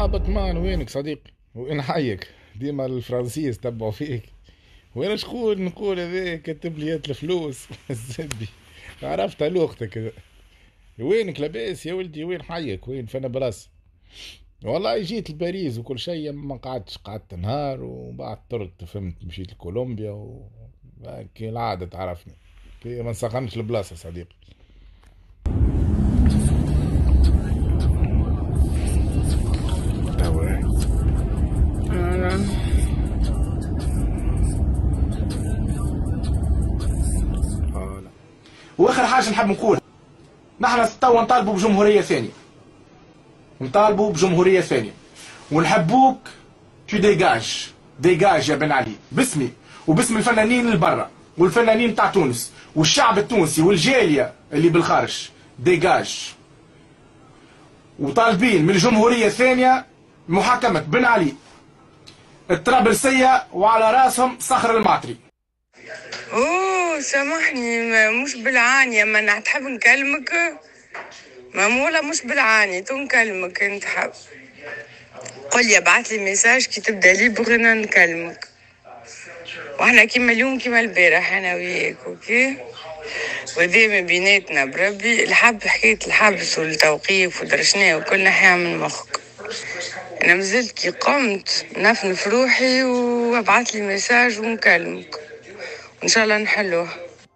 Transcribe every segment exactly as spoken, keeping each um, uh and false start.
باتمان وينك صديقي؟ وين حيك؟ ديما الفرنسيس تبعوا فيك. وين شكون نقول هذا كاتب لي هات الفلوس الزبي. عرفت لوختك. وينك لاباس يا ولدي؟ وين حيك؟ وين فانا بلاص؟ والله جيت لباريس وكل شيء، ما قعدتش، قعدت نهار وبعد طرت، فهمت، مشيت لكولومبيا و كي العادة تعرفني، كي ما نسخنش البلاصة صديقي. توا فوالا. واخر حاجه نحب نقول، نحن توا نطالبوا بجمهوريه ثانيه، نطالبوا بجمهوريه ثانيه، ونحبوك تو ديجاج ديجاج يا بن علي، باسمي وباسم الفنانين البرا والفنانين تاع تونس والشعب التونسي والجاليه اللي بالخارج. ديجاج. وطالبين من الجمهوريه الثانيه محاكمه بن علي، الطرابلسيه وعلى راسهم صخر المعطري. اوه سامحني، ما مش بالعانية، ما انا تحب نكلمك مامولة، مش بالعاني تو نكلمك. انت حب قل لي ابعث لي ميساج كي تبدا لي بغينا نكلمك، واحنا كيما اليوم كيما البارح انا وياك اوكي. وذي من بيناتنا بربي الحب، حكاية الحبس والتوقيف ودرشناه وكل ناحية من مخك. انا مازلت كي قمت نفنف روحي وابعث لي ميساج ونكلمك ان شاء الله نحلوها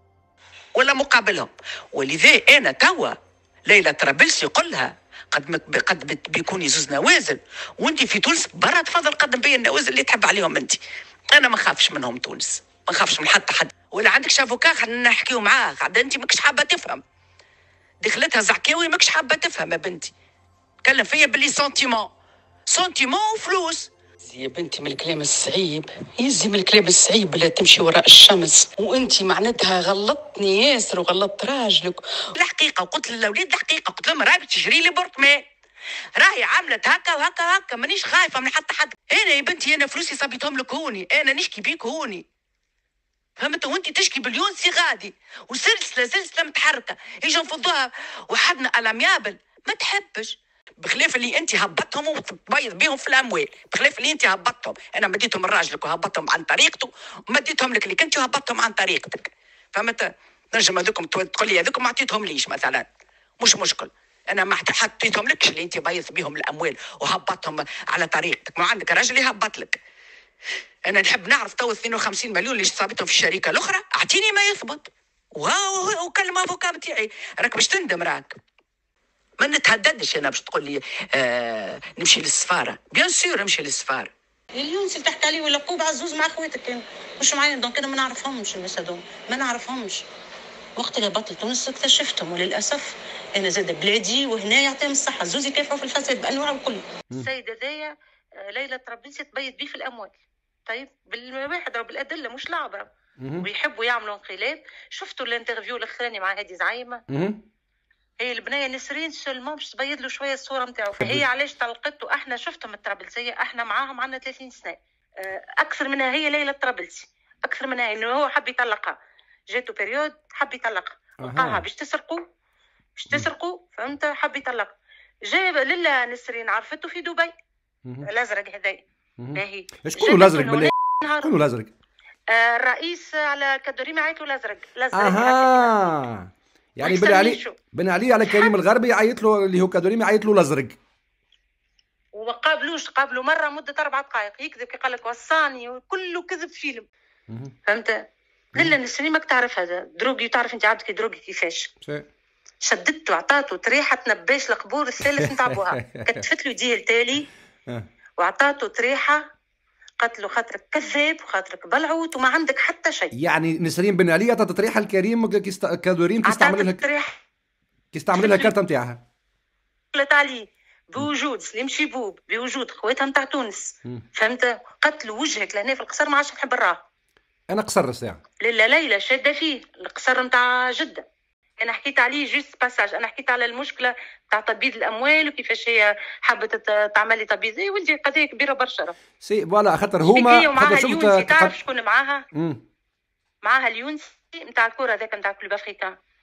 ولا مقابلهم. ولذا انا توا ليلى طرابلسي يقولها قد مك... قد بيكون يزوز نوازل، وانت في تونس برا تفضل قدم بيا النوازل اللي تحب عليهم انت. انا ما نخافش منهم تونس، ما نخافش من حتى حد. ولا عندك شافوكا خلينا نحكيو معاه، قاعد انت ماكش حابه تفهم، دخلتها زعكاوي ماكش حابه تفهم يا بنتي. تكلم فيا باللي سونتيمون سونتيمون وفلوس يا بنتي. من الكلام الصعيب يزي، من الكلام الصعيب لا تمشي وراء الشمس. وانتي معناتها غلطتني ياسر وغلطت راجلك الحقيقه، وقلت للاولاد الحقيقه، قلت لهم راهي تشري لي بورتمان، راهي عملت هكا وهكا هكا، مانيش خايفه من حتى حد. انا يا بنتي انا فلوسي صبيتهم لك هوني، انا نشكي بيك هوني، فهمت؟ وانت تشكي باليونسي غادي، وسلسله سلسله متحركه يجوا نفضوها وحدنا الاميابل ما تحبش. بخلاف اللي انت هبطتهم وتبيض بيهم في الاموال، بخلاف اللي انت هبطتهم، انا مديتهم لراجلك وهبطتهم عن طريقته، ومديتهم لك اللي كنت وهبطتهم عن طريقتك، فهمت؟ نجم هذوكم تقول لي هذوكم ما عطيتهم ليش مثلا، مش مشكل، انا ما حطيتهم لكش اللي انت بايظ بيهم الاموال وهبطهم على طريقتك. ما عندك راجل يهبط لك. انا نحب نعرف تو اثنين وخمسين مليون اللي صابتهم في الشركه الاخرى، اعطيني ما يثبت وكلم افوكا بتاعي، راك باش تندم راك. ما نتهددش انا باش تقول لي آه نمشي للسفاره، بيان سور نمشي للسفاره. اليوم اللي تحكي عليه ولا قوب عزوز مع خواتك كانوا مش معايا، دونك انا ما نعرفهمش الناس هذوما، ما نعرفهمش. وقت اللي هبطت تونس اكتشفتهم، وللاسف انا زاد بلادي وهنا يعطيهم الصحه، زوز يكافحوا في الفساد بانواعه الكل. السيده ذايا ليلى طرابلسي تبيض بيه في الاموال، طيب بالواحد او بالادله مش لعبه، ويحبوا يعملوا انقلاب. شفتوا الانترفيو الاخراني مع هادي زعيمه؟ هي البنيه نسرين سلمون باش تبيض له شويه الصوره نتاعو، فهي علاش طلقته. احنا شفتهم الطرابلسيه، احنا معاهم عندنا ثلاثين سنه، اكثر منها هي ليلى الطرابلسي، اكثر منها انه هو حب يطلقها، جاتو بريود حب يطلقها، لقاها باش تسرقوا باش تسرقوا فهمت، حب يطلقها. جاب لله نسرين عرفته في دبي الازرق هذايا. باهي شكون الازرق بالله؟ شكون الازرق؟ آه الرئيس على كدوريمي عيط له الازرق الازرق. اها يعني بن علي بن علي على كريم الغربي عيط له اللي هو كدوريمي عيط له الازرق، وما قابلوش، قابلوا مره مده اربع دقائق يكذب كي قال لك وصاني وكله كذب فيلم، فهمت؟ لله نسرين ماك تعرف هذا دروغي، تعرف انت عبدك دروغي كيفاش؟ شدته عطاته طريحه تنباش القبور الثالث نتاع بوها، كتفت له يديه التالي وعطاته طريحه، قالت له خاطرك كذاب وخاطرك بلعوت وما عندك حتى شيء. يعني نسرين بن علي عطات طريحه الكريم كيست... كدوريم كيستعمل لها كيستعمل لها الكارت نتاعها، قالت عليه بوجود سليم شيبوب، بوجود خواتها نتاع تونس، فهمت؟ قالت له وجهك لهنا في القصر ما عادش نحب نراه. انا قصر الساعه لا ليلى شاده فيه القصر نتاع جده، انا حكيت عليه جوست باساج، انا حكيت على المشكله تاع تبييض الاموال وكيفاش هي حبت تعمل لي تبييض. اي ولدي قضيه كبيره برشا سي فوالا، خاطر هما خاطر شفت تعرف شكون معاها؟ امم معاها اليونسي نتاع الكره هذاك نتاع كلوب افريكان،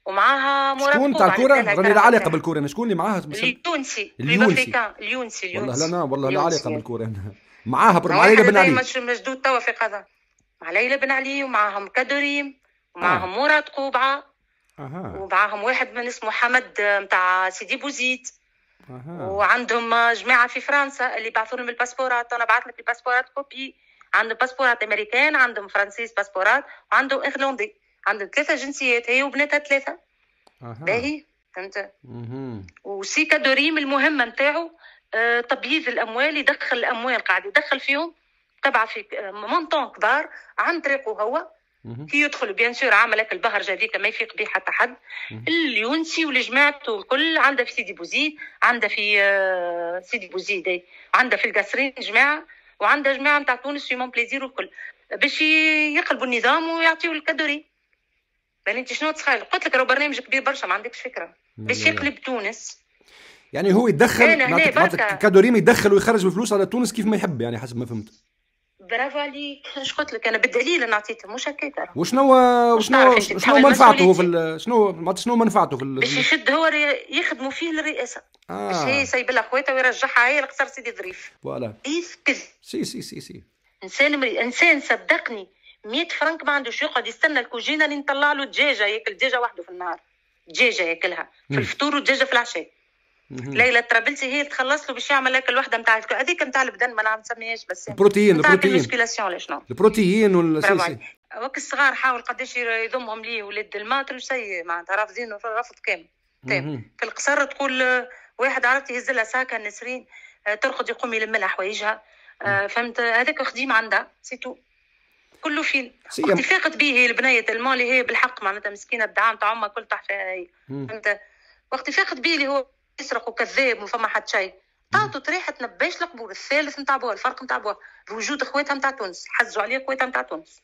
ومعاها مراد شكون تاع الكوره؟ راني لا علاقه بالكوره انا. شكون اللي معاها؟ اليونسي اليونسي اليونسي والله لا انا والله لا علاقه بالكوره انا. معاها مع ليلى بن علي مشدود توا في قضاء مع ليلى بن علي ومعاهم كدريم ومعاهم آه. مراد قوبعه أه. ومعاهم واحد من اسمه حمد نتاع سيدي بوزيد أه. وعندهم جماعه في فرنسا اللي بعثوا لهم الباسبورات. انا بعث لك الباسبورات كوبي. عندهم باسبورات امريكان، عندهم فرنسيس باسبورات، وعندهم ايرلندي. عندهم ثلاثه جنسيات هي وبناتها ثلاثه. أه. باهي فهمت. أه. وسيكا دوريم المهمه نتاعو أه تبييض الاموال. يدخل الاموال قاعد يدخل فيهم تبع في مونطون كبار عن طريقه هو. كي يدخل بيان سور عمل لك البهرجه هذيك ما يفيق به حتى حد. اليونسي والجماعته الكل عندها في سيدي بوزيد، عندها في سيدي بوزيد، عندها في القصرين جماعه، وعندها جماعه نتاع تونس في مون بليزير والكل باش يقلبوا النظام ويعطيوا الكادوري. يعني انت شنو تخيل؟ قلت لك راه برنامج كبير برشا ما عندكش فكره باش يقلب تونس. يعني هو يدخل كادوريم يدخل ويخرج الفلوس على تونس كيف ما يحب يعني حسب ما فهمت. برافو عليك. اش قلت لك انا بالدليل انا عطيته مش هكاك. وشنو وشنو شنو منفعته في شنو شنو منفعته في باش يشد هو يخدموا فيه الرئاسه. آه. باش هي سايب لها خواتها ويرجعها هي لقصر سيدي ظريف. فوالا. ايس كذب. سي سي سي سي. انسان مري... انسان صدقني مية فرنك ما عندوش يقعد يستنى الكوجينه اللي نطلع له دجاجه ياكل دجاجه وحده في النهار. دجاجه ياكلها في الفطور ودجاجه في العشاء. ليلى الطرابلسي هي تخلص له باش يعمل لك الوحده نتاع هذيك نتاع البدن ما نسميهاش بس البروتين البروتين المسكيلاسيون شنو البروتين ولا وقت الصغار حاول قداش يضمهم ليه ولاد الماتر وشي معناتها رافضين رفض كامل تام. في القصر تقول واحد عرفت يهز لها ساكه نسرين ترقد يقوم يلم لها حوايجها. فهمت هذاك خديم عندها سيتو كله فين وقت فاقت به هي البنيه المال اللي هي بالحق معناتها مسكينه الدعم تاع امها كل تحت هي. فهمت وقت فاقت به اللي هو يسرق وكذاب وما فما حد شيء تعطوا طريحه نباش القبور الثالث نتاع بوها الفرق نتاع بوها بوجود اخواتها نتاع تونس حزوا عليه اخواتها نتاع تونس.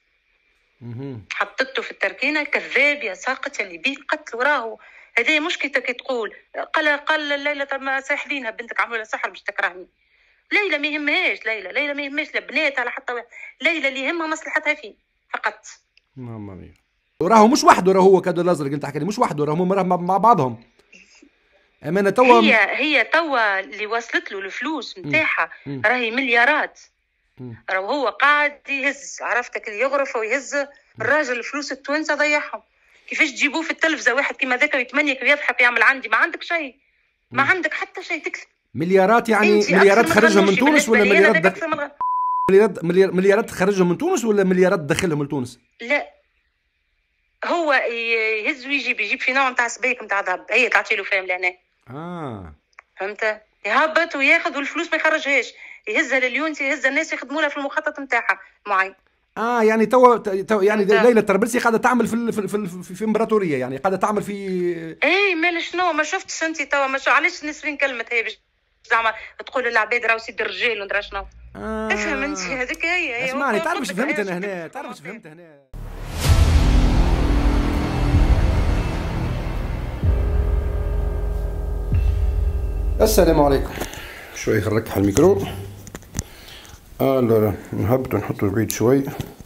حطته في التركينه كذاب يا ساقط اللي بيه القتل وراه. هذه مشكلتك كي تقول قال قال ليلى ما ساحلينها بنتك عملوا لها سحر باش تكرهني. ليلى ما يهمهاش ليلى ليلى ما يهمهاش لا بناتها لا حتى واحد. ليلى اللي يهمها مصلحتها فيه فقط. ماما ميا وراهو مش وحده راهو هو كادو الازرق انت حكيت مش وحده راهم مع بعضهم. امانه توا هي هي توا اللي وصلت له الفلوس نتاعها راهي مليارات. راهو هو قاعد يهز عرفتك اللي يغرف ويهز الراجل الفلوس التوانسه ضيعهم. كيفاش تجيبوه في التلفزه واحد كيما ذاك ويتمنيك ويضحك ويعمل عندي ما عندك شيء ما عندك حتى شيء تكسب مليارات يعني مليارات تخرجهم من تونس ولا مليارات دخ... مليارات مليار... مليارات تخرجهم من تونس ولا مليارات تدخلهم لتونس؟ لا هو يهز ويجيب يجيب في نوع نتاع سبيك نتاع ذهب هي تعطي له فاهم لهنا. اه فهمت يهبط وياخذ والفلوس ما يخرجهاش يهزها لليونسي يهزها الناس يخدموا لها في المخطط نتاعها معين. اه يعني توا تو يعني ليلى الطرابلسي قاعده تعمل في في في, في, في امبراطوريه يعني قاعده تعمل في اي مال شنو ما شفتش انت توا ما شو علاش نسرين كلمه هي باش زعما تقول للعباد راهو سيد الرجال وندرا شنو. آه. افهم انت هذيك هي هي اسمعني تعرف ايش فهمت انا هنا تعرف ايش فهمت هنا. السلام عليكم. شوي نركح الميكرو. الو نهبط ونحطه بعيد شوي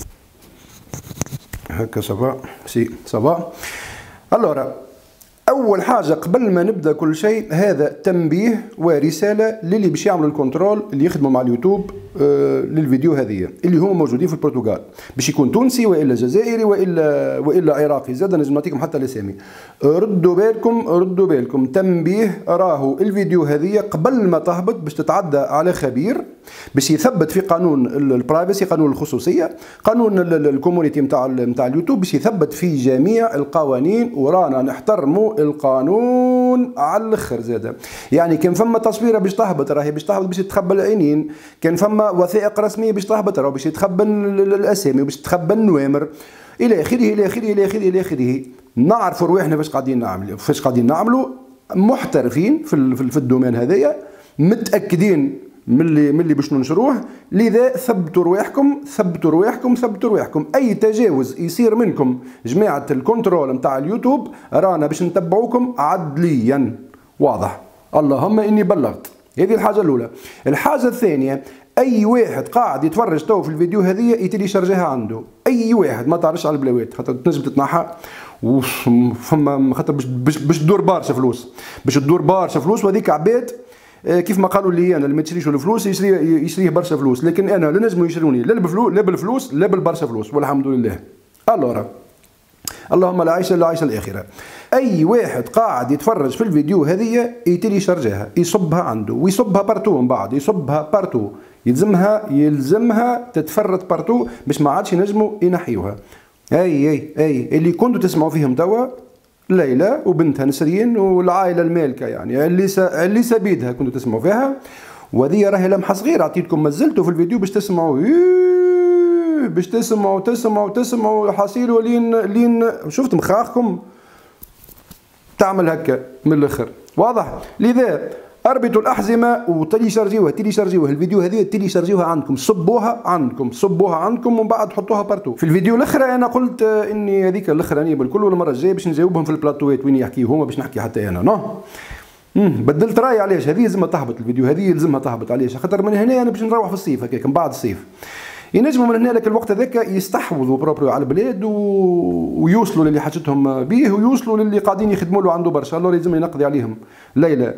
هكا صبا سي صبا. الورا اول حاجه قبل ما نبدا كل شيء هذا تنبيه ورساله للي باش يعملوا الكنترول اللي يخدموا مع اليوتيوب آه للفيديو هذه اللي هما موجودين في البرتغال باش يكون تونسي والا جزائري والا والا عراقي زاد نجم نعطيكم حتى الاسامي. ردوا بالكم ردوا بالكم تنبيه راهو الفيديو هذه قبل ما تهبط باش تتعدى على خبير باش يثبت في قانون البرايفسي قانون الخصوصيه قانون الكومونيتي نتاع نتاع اليوتيوب باش يثبت في جميع القوانين ورانا نحترموا القانون على الاخر زاده. يعني كان فما تصويره باش تهبط راهي باش تهبط باش تخبى العينين كان فما وثائق رسميه باش تهبط راهو باش يتخبى الاسامي وباش تخبى النوامر الى اخره الى اخره الى اخره الى اخره. نعرفوا رواحنا فاش قاعدين نعملوا فاش قاعدين نعملوا محترفين في في الدومين هذايا متاكدين من اللي من اللي باش ننشروه. لذا ثبتوا رواحكم ثبتوا رواحكم ثبتوا رواحكم. اي تجاوز يصير منكم جماعه الكنترول نتاع اليوتيوب رانا باش نتبعوكم عدليا واضح. اللهم اني بلغت. هذه الحاجه الاولى. الحاجه الثانيه اي واحد قاعد يتفرج تو في الفيديو هذه يتلي شرجها عنده اي واحد ما تعرفش على البلاوات خاطر تنجم تتنحى وفما خاطر باش باش تدور برشا فلوس، باش تدور برشا فلوس، وهذيك عباد كيف ما قالوا لي انا اللي ما تشريش الفلوس يشري يشريه برشا فلوس، لكن انا لا نجموا يشروني لا بالفلوس لا بالفلوس لا بالبرشا فلوس والحمد لله. الورا اللهم لا عيش الا عيش الاخره. اي واحد قاعد يتفرج في الفيديو هذه يتيلي شرجها يصبها عنده ويصبها بارتو، من بعد يصبها بارتو، يلزمها يلزمها تتفرد بارتو باش ما عادش ينجموا ينحيوها. اي اي اي اللي كنتوا تسمعوا فيهم توا ليلى وبنتها نسرين والعائله المالكه يعني اللي س... اللي سبيدها كنتوا تسمعوا فيها، وهذه راهي لمحه صغيره عطيتكم مازلتوا في الفيديو باش تسمعوا باش تسمعوا تسمعوا تسمعوا حصيلوا لين لين شفت مخاخكم تعمل هكا من الاخر. واضح؟ لذا اربطوا الاحزمه وتلي شارجيوها تلي شارجيوها الفيديو هذه تلي شارجيوها عندكم، صبوها عندكم صبوها عندكم ومن بعد حطوها بارتو. في الفيديو الاخرى انا قلت اني هذيك الاخرانيه بالكل والمره الجايه باش نجاوبهم في البلاطوات وين يحكيوا هما باش نحكي حتى انا نو بدلت راي. علاش هذه لازمها تهبط الفيديو هذه لازمها تهبط؟ علاش؟ خاطر من هنا انا باش نروح في الصيف هكاك من بعد الصيف ينجموا من هنا لك الوقت هذاك يستحوذوا بروبريو على البلاد و... ويوصلوا للي حاجتهم به ويوصلوا للي قاعدين يخدموا له عنده برشا. الله لازم نقضي عليهم ليلى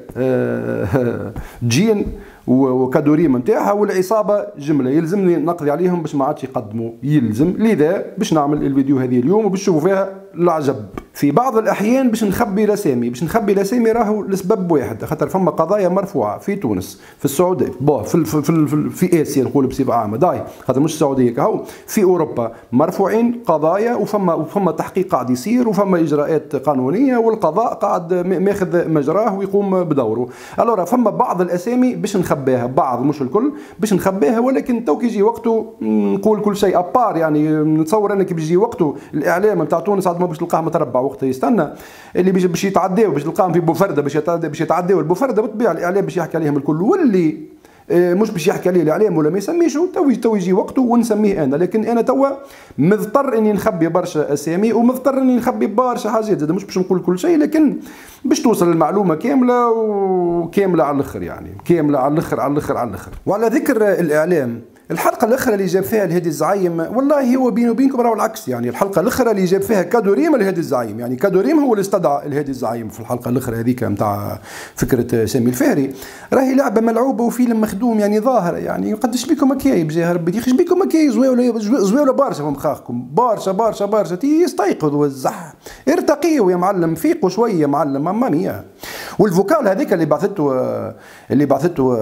آه جين وكادوريم نتاعها والعصابه جمله يلزمني نقضي عليهم باش ما عادش يقدموا يلزم. لذا باش نعمل الفيديو هذه اليوم وباش تشوفوا فيها العجب. في بعض الاحيان باش نخبي الاسامي باش نخبي الاسامي راهو لسبب واحد، خاطر فما قضايا مرفوعه في تونس في السعوديه باه في في في, في اسيا نقول بصفه عامه داي خاطر مش السعوديه كهو في اوروبا مرفوعين قضايا وفما وفما تحقيق قاعد يصير وفما اجراءات قانونيه والقضاء قاعد ماخذ مجراه ويقوم بدوره. الورا فما بعض الاسامي باش نخبيها بعض مش الكل باش نخبيها، ولكن تو كي يجي وقته نقول كل شيء ابار. يعني نتصور انك باش يجي وقته الاعلام نتاع تونس عاد ما باش تلقاه متربع وقتها يستنى اللي باش باش يتعداو باش تلقاهم في بوفرده باش يتعداو باش يتعداو البوفرده بالطبيعه الاعلام باش يحكي عليهم الكل، واللي مش باش يحكي عليه الاعلام ولا ما يسميشو تو تو يجي وقته ونسميه انا. لكن انا توا مضطر اني نخبي برشا اسامي ومضطر اني نخبي برشا حاجات زاد مش باش نقول كل شيء، لكن باش توصل المعلومه كامله وكامله على الاخر يعني كامله على الاخر على الاخر على الاخر. وعلى ذكر الاعلام الحلقه الاخرى اللي جاب فيها الهادي الزعيم والله هو بيني وبينكم راهو العكس. يعني الحلقه الاخرى اللي جاب فيها كادوريم الهادي الزعيم، يعني كادوريم هو اللي استدعى الهادي الزعيم في الحلقه الاخرى هذيك نتاع فكره سامي الفهري. راهي لعبه ملعوبه وفيلم مخدوم يعني ظاهره. يعني قداش بيكم مكاي بجاه ربي يخش بيكم مكاي زويوله زويوله برشا في مخاخكم برشا برشا برشا تيستيقظوا الزح ارتقيوا يا معلم فيقوا شويه يا معلم ماما ميا. والفوكال هذيك اللي بعثته اللي بعثته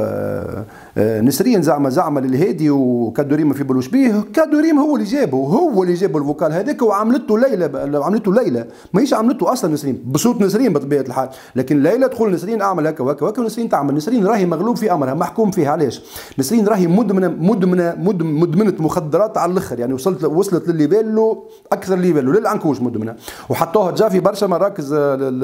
نسرين زعمه زعمه للهادي وكادوريم ما في بالوش بيه، كادوريم هو اللي جابه هو اللي جابه الفوكال هذاك وعملته ليلى عملته ليلى ماهيش عملته اصلا نسرين بصوت نسرين بطبيعه الحال، لكن ليلى تقول نسرين اعمل هكا وهكا وهكا ونسرين تعمل. نسرين راهي مغلوب في امرها محكوم فيها. علاش؟ نسرين راهي مدمنه مدمنه مدمنه مخدرات على الاخر. يعني وصلت وصلت للليفيلو اكثر ليفيلو للعنكوش مدمنه وحطوها جا في برشا مراكز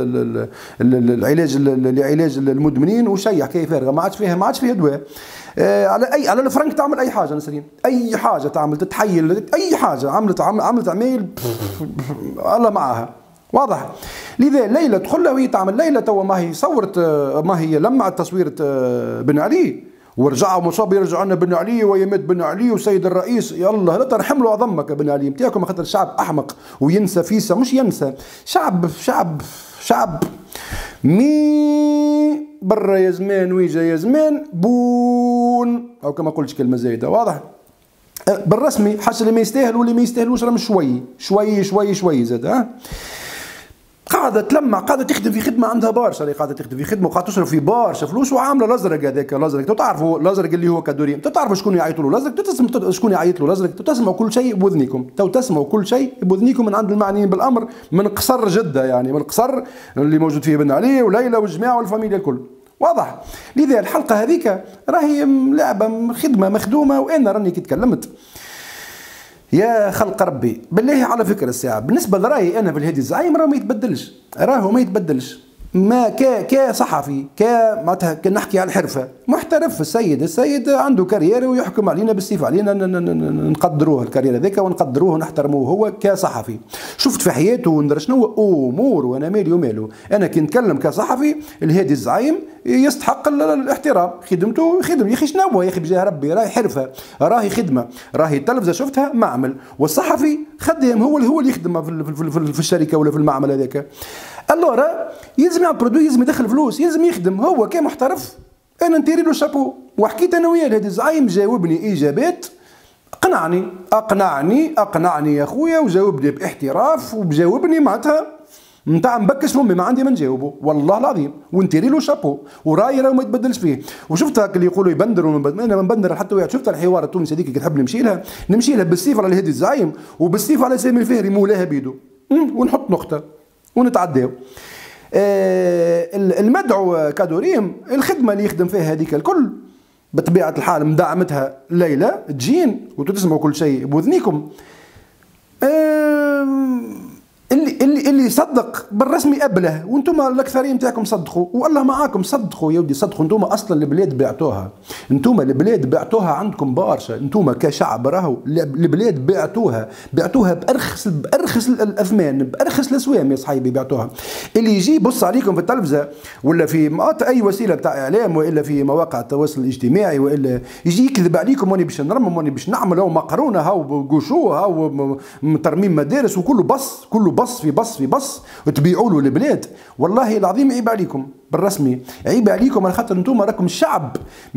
العلاج لعلاج المدمنين وشيء حكايه فارغه ما عادش فيها ما عادش فيها دواء. آه على اي على الفرنك تعمل اي حاجه نسرين اي حاجه تعمل تتحيل اي حاجه عملت عملت عمايل الله معاها. واضح؟ لذا ليلى تدخل وهي تعمل. ليلى توا ما هي صورت ما هي لمعت تصويره بن علي ورجعوا مصاب يرجعوا لنا بن علي ويمات بن علي وسيد الرئيس. يلا لا ترحملوا عظمك بن علي نتاعكم خاطر الشعب احمق وينسى فيسا مش ينسى شعب شعب شعب مي برا يا زمان ويجا يا زمان بون او كما قلتش كلمه زايده. واضح؟ بالرسمي حاجه اللي ما يستاهل واللي ما يستاهلوش راهم شوي شوي شوي شوي زاد. ها قاعده تلمع قاعده تخدم في خدمه عندها برشا اللي قاعده تخدم في خدمه وقاعده تصرف في برشا فلوس وعامله الازرق هذاك الازرق. تعرفوا الازرق اللي هو كادوريم تعرفوا شكون يعيطوا له الازرق تسمعوا شكون يعيط له الازرق تسمعوا كل شيء بوذنيكم تو تسمعوا كل شيء بوذنيكم من عند المعنيين بالامر من قصر جده يعني من قصر اللي موجود فيه بن علي وليلى والجماعه والفاميليا الكل. واضح؟ لذا الحلقه هذيك راهي لعبه خدمه مخدومه وانا راني كي تكلمت يا خلق ربي بالله على فكره الساعه بالنسبه لرايي انا في الهادي الزعيم راه ما يتبدلش راهو ما يتبدلش ما ك كصحفي ك معناتها كنحكي على الحرفه محترف. السيد السيد عنده كارير ويحكم علينا بالسيف، علينا نقدروه الكارير هذاك ونقدروه ونحترموه هو كصحفي. شفت في حياته وندرى شنو امور وانا مالي وماله. انا كي نتكلم كصحفي الهادي الزعيم يستحق الاحترام، خدمته خدم يا اخي شنو يا اخي بجاه ربي راهي حرفه راهي خدمه راهي التلفزه شفتها معمل والصحفي خدام هو هو اللي يخدم في, في, في, في الشركه ولا في المعمل هذاك. الورا يلزم يعمل برودوي يلزم يدخل فلوس يلزم يخدم هو كمحترف. انا نتيري له شابو وحكيت انا وياه الهادي الزعيم جاوبني اجابات اقنعني اقنعني اقنعني يا خويا وجاوبني باحتراف وجاوبني معناتها نتاع مبكش فمي ما عندي ما نجاوبه والله العظيم ونتيري له شابو وراي راه ما يتبدلش فيه. وشفت هاك اللي يقولوا يبندر انا ما نبندر حتى وياه. شفت الحوار التونسي هذيك كي تحب نمشي لها نمشي لها بالسيف على الهادي الزعيم وبالسيف على سامي الفهري مولاها بيدو ونحط نقطه ونتعداو. آه المدعو كادوريم الخدمه اللي يخدم فيها هذيك الكل بطبيعه الحال مدعمتها ليلى تجين وتسمعوا كل شيء بوذنيكم. آه اللي اللي اللي صدق بالرسمي ابله وانتم الاكثرين تاعكم صدقوا والله معاكم صدقوا يا ودي صدقوا. انتم اصلا البلاد بعتوها انتم البلاد بعتوها عندكم برشا انتم كشعب راهو البلاد بعتوها بعتوها بارخص بارخص الاثمان بارخص الاسوام يا صحيبي بعتوها. اللي يجي يبص عليكم في التلفزه ولا في اي وسيله تاع اعلام والا في مواقع التواصل الاجتماعي والا يجي يكذب عليكم واني باش نرمم واني باش نعمل هاو مقرونه هاو قشو هاو ترميم مدارس وكله بص كله بص في بص في بص وتبيعوا له البلاد. والله العظيم عيب عليكم بالرسمي عيب عليكم على خاطر انتم راكم الشعب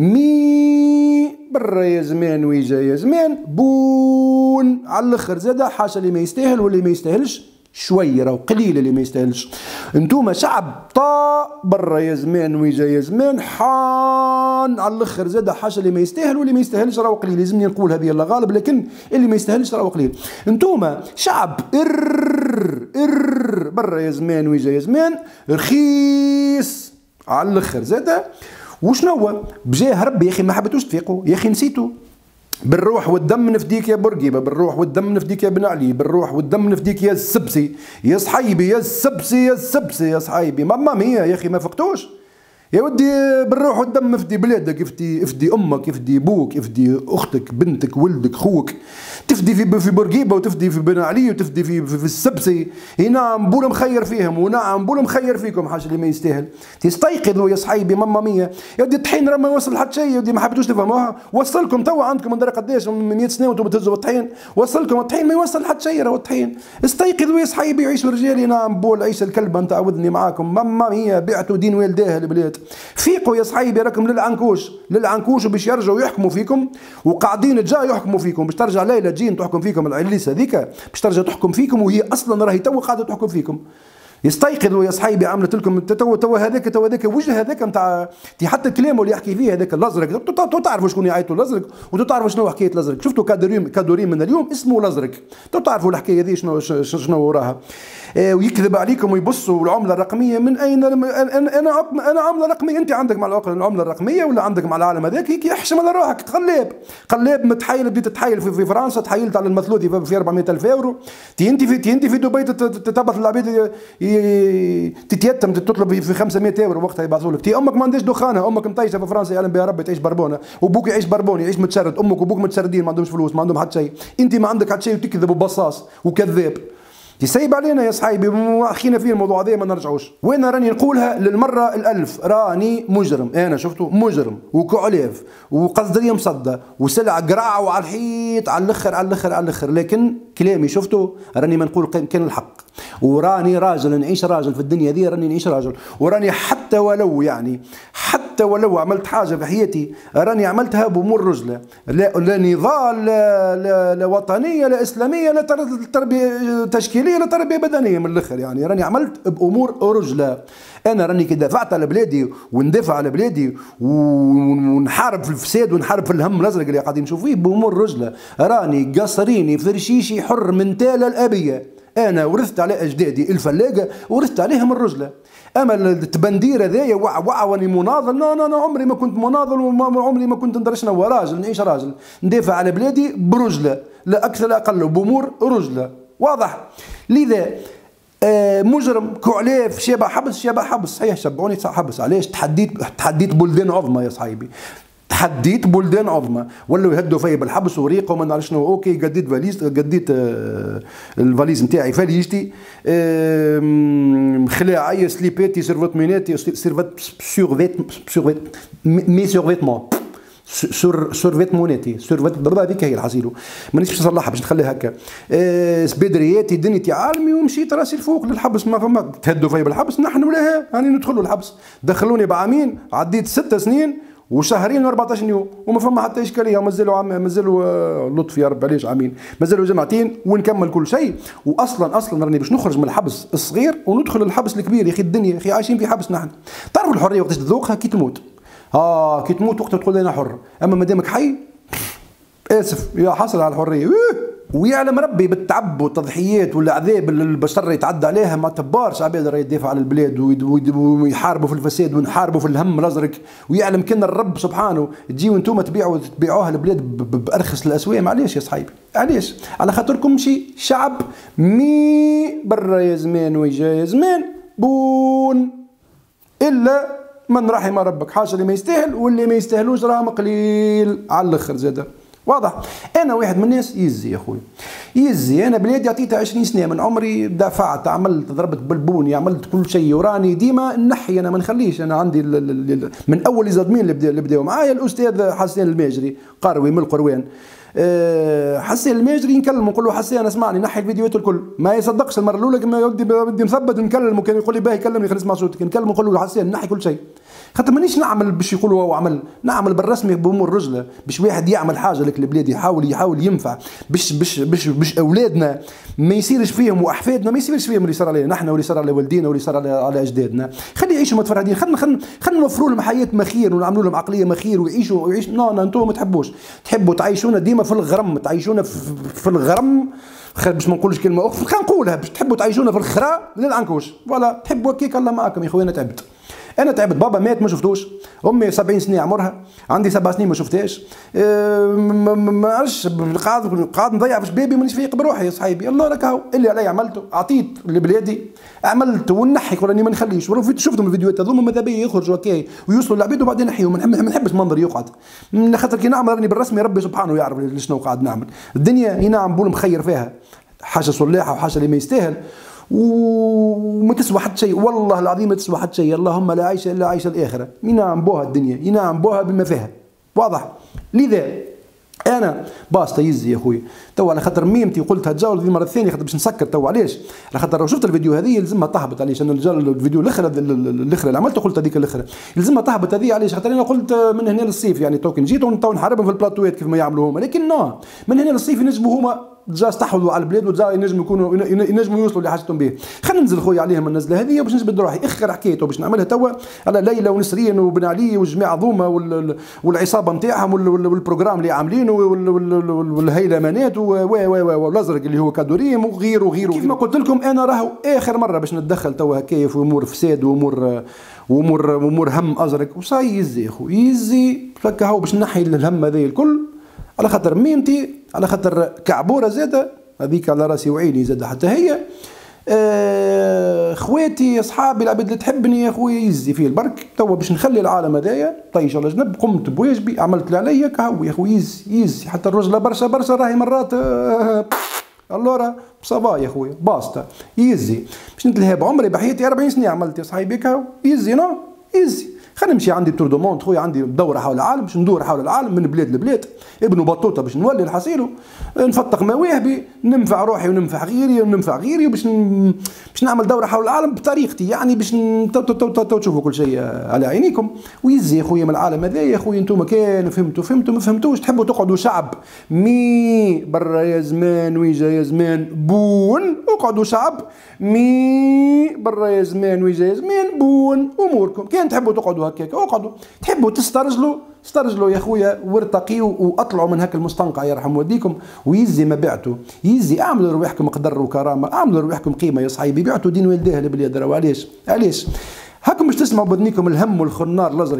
مي برا يا زمان ويجا يا زمان بون على الاخر زاد حاشا اللي ما يستاهل واللي ما يستاهلش شويه راهو قليل اللي ما يستاهلش. انتوما شعب طا برا يا زمان ويجا يا زمان حان على الاخر زاد حاشا اللي ما يستاهل واللي ما يستاهلش راهو قليل. لازمني نقول هذه الله غالب لكن اللي ما يستاهلش راهو قليل. انتوما شعب ار ار برا يا زمان ويجا يا زمان رخيص على الاخر زاد. وشنو بجاه ربي يا اخي ما حبيتوش تفيقوا يا اخي نسيتوا. بالروح والدم نفديك يا بورقيبه بالروح والدم نفديك يا بن علي بالروح والدم نفديك يا السبسي يا صحيبي يا السبسي يا السبسي يا صحيبي ماما مية يا اخي ما فقتوش يا ودي. بالروح والدم افدي بلادك افدي افدي امك افدي ابوك افدي اختك بنتك ولدك خوك تفدي في في بورقيبه وتفدي في بن علي وتفدي في في, في السبسي. نعم بول مخير فيهم ونعم بول مخير فيكم حاجه اللي ما يستاهل. تستيقظوا يا صحيبي ماما مية يا ودي الطحين راه ما يوصل حتى شيء يا ودي ما حبيتوش تفهموها. وصلكم توا عندكم ندري قداش من مئة سنه وانتم تهزوا الطحين وصلكم الطحين ما يوصل حتى شيء راهو الطحين. استيقظوا يا صحيبي عيشوا رجالي نعم بول عيش الكلبه نتاع وذني معاكم ماما مية بعتوا دين والداه البلاد. فيقوا يا صحيبي راكم للعنكوش للعنكوش وباش يرجعوا يحكموا فيكم وقاعدين جا يحكموا فيكم. باش ترجع ليلى تجين تحكم فيكم العليسه هذيك باش ترجع تحكم فيكم وهي اصلا راهي تو قاعده تحكم فيكم. يستيقظوا يا صحيبي عملت لكم تو تو هذاك تو هذاك وجه هذاك نتاع حتى كلامه اللي يحكي فيه هذاك الازرق تعرفوا شكون يعيطوا الازرق وتعرفوا شنو حكايه الازرق. شفتوا كادوريم كادوريم من اليوم اسمه الازرق تعرفوا الحكايه هذه شنو شنو وراها. ويكذب عليكم ويبصوا العمله الرقميه من اين انا انا انا عمله رقميه. انت عندك مع العمله الرقميه ولا عندك مع العالم هذاك هيك يحشم على روحك قلاب قلاب متحايل بديت تتحايل في, في فرنسا تحايلت على المثلوثي في أربعمئة ألف يورو. تي انت في تي انت في دبي تتبث العباد تتيتم تطلب في خمسمئة يورو وقتها يبعثوا لك. تي امك ما عندهاش دخانه امك مطيشه في فرنسا يعلم بها ربي تعيش بربونه وابوك يعيش بربوني يعيش متشرد امك وابوك متشردين ما عندهمش فلوس ما عندهم حتى شيء. انت ما عندك حتى شيء وتكذب وبصاص وكذاب. تسيب علينا يا صحيبي حكينا فيه الموضوع هذا ما نرجعوش. وانا راني نقولها للمره الالف راني مجرم. انا شفتوا مجرم وكعلاف وقصدريه مصدى وسلع قرع وعلى الحيط على الاخر على الاخر على الاخر لكن كلامي شفتوا راني ما نقول كان الحق وراني راجل نعيش راجل في الدنيا دي راني نعيش راجل وراني حتى ولو يعني حتى ولو عملت حاجه في حياتي راني عملتها بامور رجله لا, لا نضال لا, لا, لا وطنيه لا اسلاميه لا تربيه تشكيليه لا تربيه بدنيه من الاخر يعني راني عملت بامور رجله. انا راني كي دافعت على بلادي وندافع على بلادي ونحارب في الفساد ونحارب في الهم الازرق اللي قاعدين نشوف فيه بامور رجله. راني قصريني في رشيشي حر من تاله الابيه. انا ورثت على اجدادي الفلاقه ورثت عليهم الرجله. اما التبندير هذايا وع وع واني مناضل لا لا لا عمري ما كنت مناضل وعمري ما كنت ندري شنو راجل نعيش راجل ندافع على بلادي برجله لا اكثر لا اقل بامور رجله واضح. لذا آه مجرم كعلاف شبه حبس شبه حبس صحيح شبعوني حبس علاش تحديت تحديت بلدان عظمى يا صاحبي تحديت بلدان عظمى ولاو يهدوا فيا بالحبس وريقه وما نعرف شنو اوكي قديت فاليز قديت آه الفاليز نتاعي فاليجتي آه خلاعي سليباتي سيرفوتميناتي سيرفات سورفيت سورفيت مي سورفيتمون سور سورفيت موناتي سورفيت بالضبط هذيك هي الحصيلو مانيش باش نصلحها باش نخليها هكا أه سبيدرياتي دنيتي عالمي ومشيت راسي الفوق للحبس ما فما تهدوا فيا بالحبس نحن ولا هاني ندخلوا الحبس دخلوني بعامين عديت ست سنين وشهرين وأربعطاش يوم وما فما حتى اشكاليه مازالوا عام مازالوا آه لطف يا رب علاش عامين مازالوا جمعتين ونكمل كل شيء واصلا اصلا راني باش نخرج من الحبس الصغير وندخل الحبس الكبير يا اخي الدنيا يا اخي عايشين في حبس نحن تعرفوا الحريه وقتاش تذوقها كي تموت اه كي تموت وقتها تقول انا حر اما مادامك حي اسف يا حصل على الحريه ويعلم ربي بالتعب والتضحيات والعذاب اللي البشر يتعدى عليها ما تبارش عباد راهي يدافع على البلاد ويحاربوا في الفساد ونحاربوا في الهم الازرق ويعلم كان الرب سبحانه تجيو انتم تبيعوا تبيعوها البلاد بارخص الاسواق علاش يا صحيبي علاش على خاطركم شي شعب مي برا يا زمان ويجا يا زمان بون الا من رحم ربك حاشا اللي ما يستاهل واللي ما يستاهلوش راهم قليل على الاخر زاده واضح. انا واحد من الناس يزي يا خويا يزي انا بلادي عطيتها عشرين سنه من عمري دافعت عملت ضربت بالبوني عملت كل شيء وراني ديما نحي انا ما نخليش انا عندي من اول الزادمين اللي بداوا اللي بداوا معايا الاستاذ حسين الماجري قروي من القروان أه حسين الماجري نكلمه نقول له حسين اسمعني نحي الفيديوهات الكل ما يصدقش المره الاولى كما بدي بدي مثبت نكلمه كان يقول لي باهي كلمني خلينا نسمع صوتك نكلمه نقول له حسين نحي كل شيء خاطر مانيش نعمل باش يقولوا هو عمل نعمل بالرسمي بامور رجله باش واحد يعمل حاجه لك البلاد يحاول يحاول ينفع باش باش باش باش اولادنا ما يصيرش فيهم واحفادنا ما يصيرش فيهم اللي صار علينا نحن واللي صار على والدينا واللي صار على, على اجدادنا خلي يعيشوا متفردين خلينا خلينا خلينا نوفروا لهم حياه مخير ونعملوا لهم عقليه مخير ويعيشوا ويعيش نو نو انتم ما تحبوش تحبوا تعيشونا ديما في الغرم تعيشونا في, في الغرم باش ما نقولش كلمه اخرى خلينا نقولها باش تحبوا تعيشونا في الخراء للعنكوش فوالا تحبوا هكاك الله معاكم يا خويا انا تعبت انا تعبت بابا مات ما شفتوش امي سبعين سنه عمرها عندي سبع سنين ما شفتهاش أه ما عرفش قاعد قاعد نضيع في شبابي مانيش فايق بروحي يا صاحبي الله لك هاو اللي علي عملته اعطيت لبلادي عملت ونحي راني ما نخليش ولو شفتهم الفيديوهات هذوما ماذا بيا يخرجوا هكايا ويوصلوا للعباد وبعدين نحيهم ما نحبش منظر يقعد خاطر كي نعمل راني بالرسمي ربي سبحانه يعرف شنو قاعد نعمل الدنيا اي نعم بول مخير فيها حاجه صلاحه وحاجه اللي ما يستاهل وما تسوى حتى شيء والله العظيم ما تسوى حتى شيء اللهم لا عيش الا عيش الاخره ينعم بوها الدنيا ينعم بوها بما فيها واضح لذا انا باسطه يزي يا خويا تو على خاطر ميمتي قلتها تجاوز المره الثانيه خاطر باش نسكر تو علاش على خاطر لو شفت الفيديو هذه يلزمها تهبط علاش انا الفيديو الاخر الاخر اللي عملته قلت هذيك الاخر يلزمها تهبط هذه علاش خاطر انا قلت من هنا للصيف يعني تو كي جيت تو نحاربهم في البلاطوات كيف ما يعملوا هما لكن نو من هنا للصيف ينجموا هما جا استحوذوا على البلاد وجا ينجموا يكونوا ينجموا يوصلوا اللي حاجتهم به خلينا ننزل خويا عليهم النزله هذه باش نثبت روحي اخر حكايته باش نعملها توا على ليلى ونسرين وبن علي والجماعه ذوما والعصابه نتاعهم والبروجرام اللي عاملينه والهيلمانات والازرق اللي هو كادوريم وغيره وغيره كيف ما قلت لكم انا راهو اخر مره باش نتدخل توا هكايا في امور فساد وامور وامور وامور هم ازرق وصاي يزي اخو يزي فكا هو باش نحي الهم هذا الكل على خاطر ميمتي على خاطر كعبوره زاده هذيك على راسي وعيني زاده حتى هي آه خواتي اصحابي العباد اللي تحبني يا خويا يزي فيه البرك توا باش نخلي العالم هذايا طيش على جنب قمت بواجبي عملت اللي عليا كهو يا خويا يزي يزي حتى الرجله برشا برشا راهي مرات آه اللورا صافا يا خويا باسطه يزي باش نتلهى بعمري بحياتي أربعين سنه عملت يا صاحبي كهو يزي نو يزي خلينا نمشي عندي تور دو موند خويا عندي دوره حول العالم باش ندور حول العالم من بلاد لبلاد ابن بطوطه باش نولي الحصيلو نفتق مواهبي ننفع روحي وننفع غيري وننفع غيري وباش ن... باش نعمل دوره حول العالم بطريقتي يعني باش ن... تو تو تو تو تشوفوا كل شيء على عينيكم ويزي يا خويا من العالم هذا يا خويا انتم كان فهمتوا فهمتوا ما فهمتوش تحبوا تقعدوا شعب مي برا يا زمان ويجا يا زمان بون اقعدوا شعب مي برا يا زمان ويجا يا زمان بون اموركم كان تحبوا تقعدوا هكاك اقعدوا تحبوا تسترجلوا استرجلوا يا خويا وارتقيوا واطلعوا من هاك المستنقع يرحم والديكم ويزي ما بعتوا يزي اعملوا رواحكم قدر وكرامه اعملوا رواحكم قيمه يا صاحبي بعتوا دين والديه البلاد راهو علاش علاش هاكم باش تسمعوا بدنيكم الهم والخنار الازرق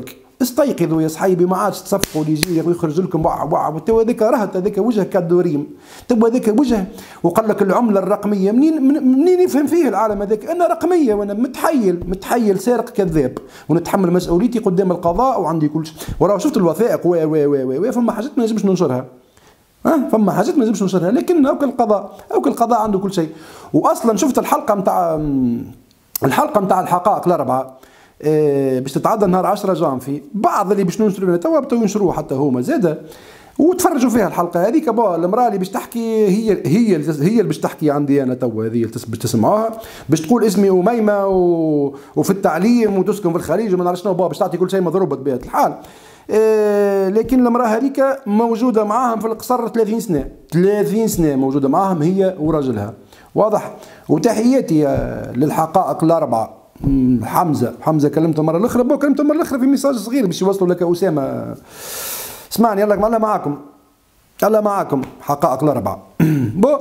استيقظوا يا صحيبي، ما عادش تصفقوا اللي يجي ويخرج لكم وع وع. تو هذاك رهت، هذاك وجه كادوريم، تو هذاك وجه. وقال لك العمله الرقميه، منين منين يفهم فيه العالم هذاك؟ انا رقميه وانا متحيل متحيل سارق كذاب، ونتحمل مسؤوليتي قدام القضاء وعندي كل شيء. وراه شفت الوثائق و و و و فما حاجات ما نجمش ننشرها. ها فما حاجات ما نجمش ننشرها، لكن هاك القضاء هاك القضاء عنده كل شيء. واصلا شفت الحلقه نتاع الحلقه نتاع الحقائق الاربعه اه باش تتعدى نهار عشرة جانفي، بعض اللي باش ننشروا توا بداو ينشروها حتى هما زاده، وتفرجوا فيها الحلقه هذيك. با المراه اللي باش تحكي هي هي هي اللي باش تحكي عندي انا توا، هذه باش تسمعوها، باش تقول اسمي أميمة و... وفي التعليم وتسكن في الخليج وما نعرف شنو، باش تعطي كل شيء مضروب بطبيعه الحال. آه لكن المراه هذيك موجوده معاهم في القصر ثلاثين سنه، ثلاثين سنه موجوده معاهم هي وراجلها، واضح. وتحياتي للحقائق الاربعه. حمزه حمزه كلمته مره الاخرى، بو كلمته مره الاخرى في ميساج صغير باش يوصلوا لك اسامه. اسمعني يلا الله معاكم، الله معاكم حقائق الاربعه. بو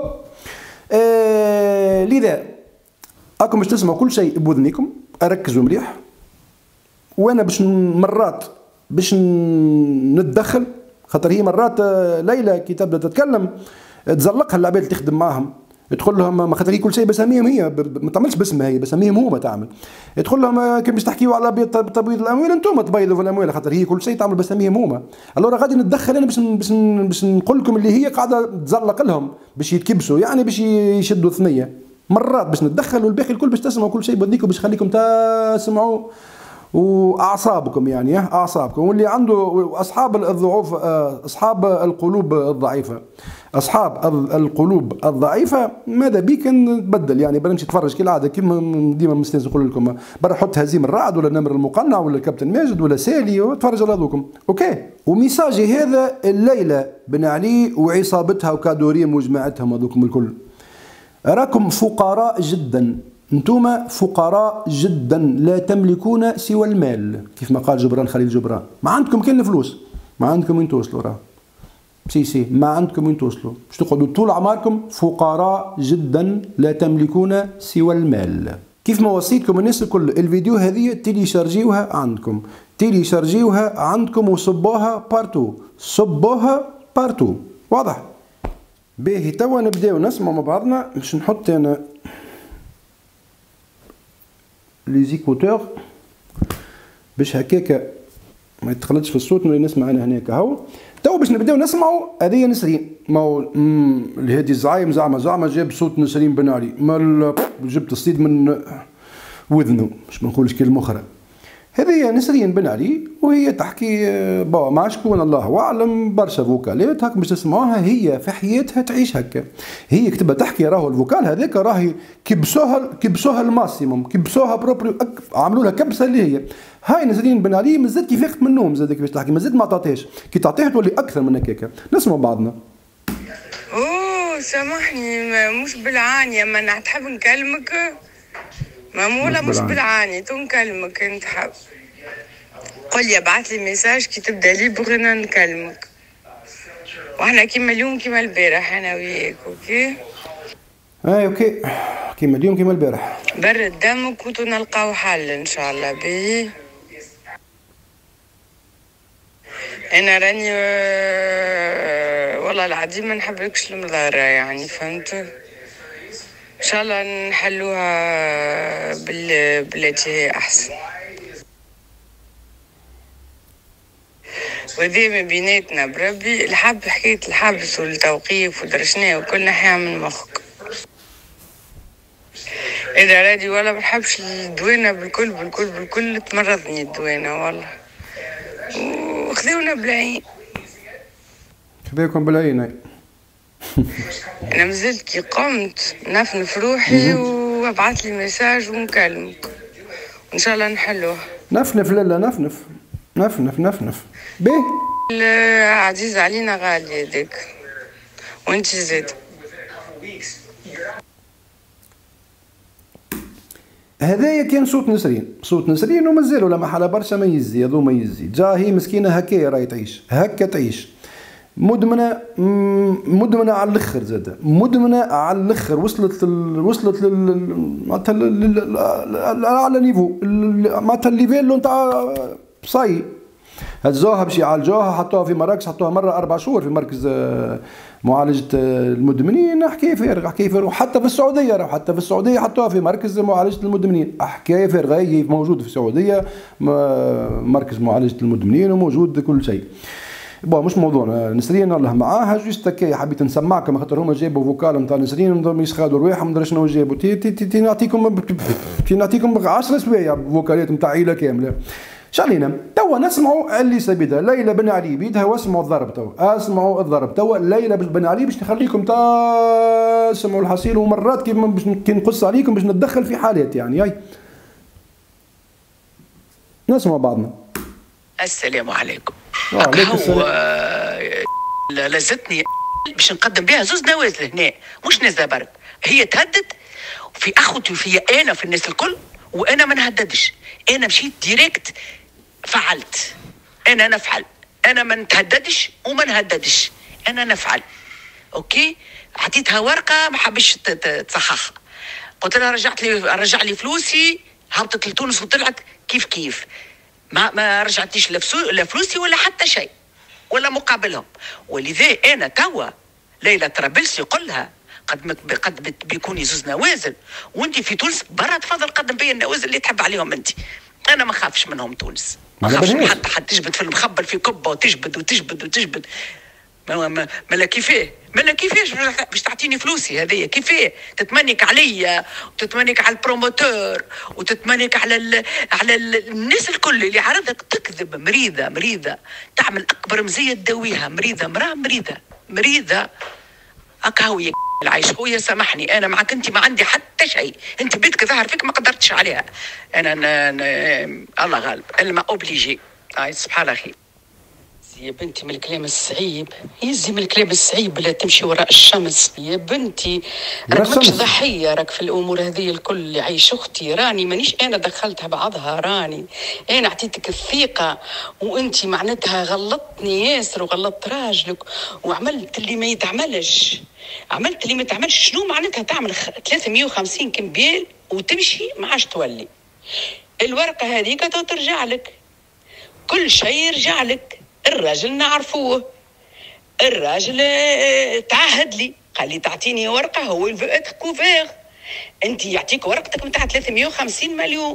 آه لذا راكم باش تسمعوا كل شيء بوذنيكم، ركزوا مليح. وانا باش مرات باش نتدخل، خاطر هي مرات ليلى كي تبدا تتكلم تزلقها العباد اللي تخدم معاهم، تقول لهم خاطر هي كل شيء بسميهم هي، ما تعملش باسمها هي، بسميهم هما تعمل. تقول لهم كي باش تحكيوا على تبويض الاموال انتم تبيضوا في الاموال، خاطر هي كل شيء تعمل بسميهم هما. الورا غادي نتدخل انا باش باش باش نقول لكم اللي هي قاعده تزلق لهم باش يتكبسوا، يعني باش يشدوا ثنيه. مرات باش نتدخل والباقي الكل باش تسمعوا كل شيء بوديكم، باش خليكم تسمعوا واعصابكم، يعني اعصابكم. واللي عنده اصحاب الضعوف، اصحاب القلوب الضعيفه، اصحاب القلوب الضعيفه، ماذا بيك نتبدل؟ يعني بنمشي نتفرج كالعاده كيما ديما مستانس نقول لكم، برا حط هزيم الرعد ولا نمر المقنع ولا الكابتن ماجد ولا سالي وتفرج على هذوكم، اوكي. وميساجي هذا الليله بن علي وعصابتها وكادوريم وجماعتهم هذوكم الكل، راكم فقراء جدا، انتم فقراء جدا، لا تملكون سوى المال، كيف ما قال جبران خليل جبران. ما عندكم كان الفلوس، ما عندكم وين توصلوا، راه سي سي ما عندكم وين توصلوا، باش تقعدوا طول عمركم فقراء جدا لا تملكون سوى المال. كيف ما وصيتكم الناس الكل، الفيديو هذه تيليشارجيوها عندكم، تيليشارجيوها عندكم وصبوها بارتو، صبوها بارتو، واضح. باهي توا نبداو نسمع مع بعضنا. باش نحط انا لي زيكوتور باش هكاكا ما يتخلطش في الصوت اللي نسمع انا هناك. هاو تو باش نبداو نسمعوا هذه نسرين، ما هذه الزعايم زعما زعما جاب صوت نسرين بن علي، ما جبت الصيد من وذنه، مش ما نقولش كلمه اخرى. هذه نسرين بن علي وهي تحكي با مع شكون الله اعلم، برشا فوكالات هاك باش تسمعوها، هي في حياتها تعيش هكا. هي كتبها تحكي راهو الفوكال هذاك راهي كبسوها كبسوها الماكسيموم، كبسوها بروبري، عملوا لها كبسه اللي هي هاي نسرين بن علي. مازالت كي فاقت من النوم زاد كيفاش تحكي، مازالت ما عطاتهاش، كي تعطيها تولي اكثر من هكاكا. نسمعوا بعضنا. اوه سامحني مش بالعانية، ما انا تحب نكلمك مامولة، مش بالعاني تو نكلمك انت حب قل لي ابعث لي ميساج كي تبدا لي بغينا نكلمك، واحنا كيما اليوم كيما البارح انا وياك، اوكي؟ اي اوكي كيما اليوم كيما البارح، برد دمك وتو نلقاو حل ان شاء الله. باهي انا راني والله العظيم ما نحبلكش المضارة، يعني فهمت؟ ان شاء الله نحلوها بال بالتي هي احسن. وذي من بيناتنا بربي الحب، حكاية الحبس والتوقيف ودرشناه وكل ناحية من مخك. إذا رادي ولا بنحبش الدوينة بالكل بالكل بالكل، تمرضني الدوينة والله، وخذونا بالعين. خذوكم بالعين. أنا مازلت كي قمت نفنف روحي وابعث لي ميساج ونكلمك وإن شاء الله نحلوها. نفنف لا لا نفنف نفنف نفنف بيه. عزيز علينا غالي هذاك، وانت زاد. هذايا كان صوت نسرين، صوت نسرين ومازالوا لا محالة برشا ما يزي، هذو ما يزي، جا هي مسكينة هكايا راهي تعيش، هكا تعيش. مدمنة مدمنة على الاخر زاد، مدمنة على الاخر، وصلت لل... وصلت لل معناتها لل... على نيفو معناتها الليفيلو نتاع صاي. هزوها باش يعالجوها، حطوها في مراكز، حطوها مره اربع شهور في مركز معالجه المدمنين. حكايه فارغه، حكايه فارغه. وحتى في السعوديه، راهو حتى في السعوديه حطوها في مركز معالجه المدمنين. حكايه فارغه، هي موجود في السعوديه مركز معالجه المدمنين وموجود كل شيء. بون مش موضوعنا. نسرين الله معاها، جوست هكايا حبيت نسمعكم خاطر هما جابوا فوكال نتاع نسرين يسخادوا رواحهم، ما ندري شنو جابوا. تي تي تي نعطيكم تي نعطيكم عشرة سوايع فوكالات نتاع عيله كامله. شعلينا توا نسمعوا اللي سبيدها ليلى بن علي بيدها، واسمعوا الضرب توا، اسمعوا الضرب توا ليلى بن علي باش نخليكم تسمعوا الحصيل، ومرات كي كي نقص عليكم باش نتدخل في حالات يعني. هاي نسمع بعضنا. السلام عليكم. وعليكم السلام. لزتني باش نقدم بها زوز نوازل هنا، مش نزله برك. هي تهدد في اخوتي وفي انا في الناس الكل، وانا ما نهددش. انا مشيت ديريكت فعلت. انا نفعل، انا ما نتهددش وما نهددش، انا نفعل. اوكي، عطيتها ورقه ما حبش تصححها، قلت لها رجعت لي رجع لي فلوسي، هبطت لتونس وطلعت كيف كيف، ما ما رجعتليش لا فلوسي ولا حتى شيء ولا مقابلهم. ولذا انا توا ليلى طرابلسي قلها قد قد بيكون يزوز نوازل، وانت في تونس برا تفضل قدم بيا النوازل اللي تحب عليهم انت. انا ما خافش منهم تونس، ما خافش من حتى حد تجبد في المخبل في كبه وتجبد وتجبد وتجبد. ما ما مالا كيفاه مالا كيفاش باش تعطيني فلوسي هذيا؟ كيفاه تتمنك عليا وتتمنك على البروموتور وتتمنك على ال على ال الناس الكل اللي عرضك تكذب. مريضه مريضه تعمل اكبر مزيه تداويها. مريضه مراه مريضه مريضه هكا هو العيش. خويا سامحني، انا معك انت ما عندي حتى شيء، انت بيتك ظهر فيك ما قدرتش عليها. انا ن... ن... الله غالب، الما اوبليجي. هاي سبحان الله خير. يا بنتي من الكلام الصعيب، يزي من الكلام الصعيب لا تمشي وراء الشمس. يا بنتي راك ماكش ضحيه، راك في الامور هذه الكل اللي عايش اختي. راني مانيش انا دخلتها بعضها، راني انا اعطيتك الثقه وانت معناتها غلطتني ياسر وغلطت راجلك وعملت اللي ما يتعملش. عملت اللي ما يتعملش. شنو معناتها تعمل ثلاثمية وخمسين كمبيال وتمشي ما عادش تولي؟ الورقه هذيك ترجع لك، كل شيء يرجع لك. الراجل نعرفوه، الراجل تعهد لي قال لي تعطيني ورقه، هو الفو اتر كوفير. انت يعطيك ورقتك نتاع ثلاثمية وخمسين مليون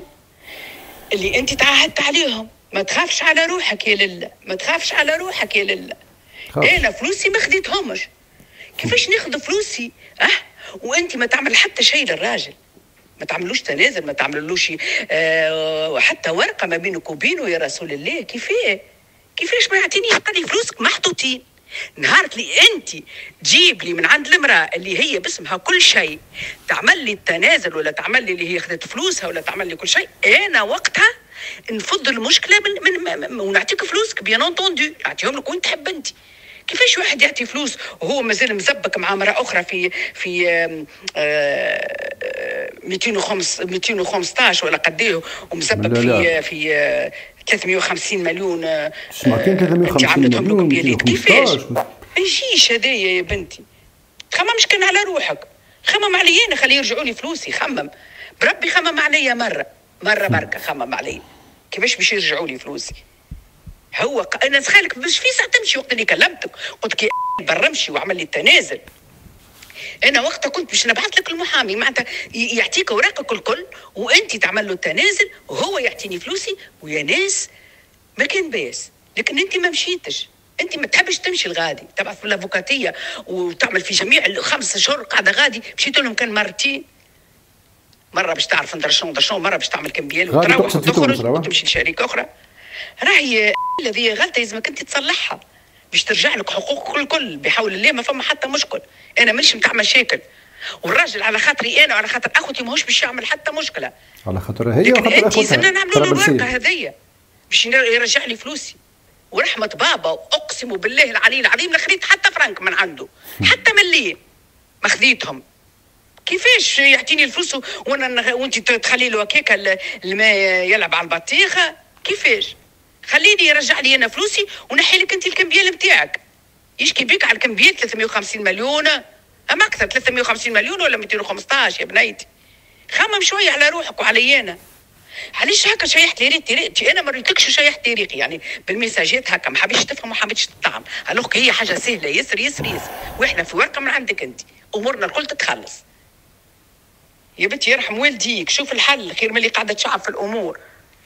اللي انت تعهدت عليهم. ما تخافش على روحك يا لله، ما تخافش على روحك يا لله. انا فلوسي ما خديتهمش. كيفاش ناخذ فلوسي اه وانت ما تعمل حتى شيء للراجل؟ ما تعملوش تنازل، ما تعملوش آه حتى ورقه ما بينك وبينه يا رسول الله. كيفاه كيفاش ما يعطينيش؟ قال لي فلوسك محطوطين. نهار لي انت تجيب لي من عند المراه اللي هي باسمها كل شيء تعمل لي التنازل ولا تعمل لي اللي هي خذت فلوسها ولا تعمل لي كل شيء، انا وقتها نفض المشكله من, من, من ونعطيك فلوسك بيان انتوندو، نعطيهم لك وين تحب انت. كيفاش واحد يعطي فلوس وهو مازال مزبك مع مرأة أخرى في في مئتين وخمسطاش ولا قديه، ومزبك في في ثلاثمية وخمسين مليون. انت عملتهم لكم بيديك. كيفاش ما يجيش هذايا يا بنتي؟ خممش كان على روحك، خمم علي انا، خليه يرجعوا لي فلوسي. خمم بربي، خمم عليا مره مره بركه، خمم علي كيفاش باش يرجعوا لي فلوسي. هو ق... انا سخالك باش في ساعه تمشي وقت اللي كلمتك قلت لك برا امشي وعمل لي التنازل. انا وقتها كنت باش نبعث لك المحامي معناتها يعطيك اوراقك الكل وانت تعمل له التنازل وهو يعطيني فلوسي ويا ناس ما كان باس. لكن انت ما مشيتش، انت ما تحبش تمشي الغادي تبعث في الافوكاتيه وتعمل في جميع الخمس شهور قاعده غادي. مشيت لهم كان مرتين، مره باش تعرف ندير شنو ندير شنو، مره باش تعمل كمبيال وتروح وتخرج وتمشي لشركه اخرى. راهي الذي غلطه لازمك انت تصلحها باش ترجع لك حقوقك الكل بحول الله. ما فما حتى مشكل، انا مانيش نتاع مشاكل، والراجل على خاطري انا وعلى خاطر اخوتي ماهوش باش يعمل حتى مشكله على خاطر هي وخاطر اخوتها. لكن انت زلنا نعملوا له الورقه هذيا باش يرجع لي فلوسي ورحمه بابا. واقسم بالله العلي العظيم لا خذيت حتى فرنك من عنده، حتى مليم ما خذيتهم. كيفاش يعطيني الفلوس وانا وانت تخلي له هكاك الماء يلعب على البطيخه؟ كيفاش؟ خليني يرجع لي انا فلوسي ونحي لك انت الكمبيال نتاعك. يشكي بيك على الكمبيال ثلاثمية وخمسين مليون، اما اكثر ثلاثمية وخمسين مليون ولا مئتين وخمسطاش يا بنيتي. خمم شويه على روحك وعلي انا. علاش هكا شيحت لي ريتي ريتي انا ما ريتلكش شيحت لي ريقي يعني بالمساجات هكا ما حبيتش تفهم ما حبيتش تطعم الوغ هي حاجه سهله يسر يسر يسر واحنا في ورقه من عندك انت امورنا الكل تتخلص يا بنتي يرحم والديك شوف الحل خير من اللي قاعده تشعب في الامور.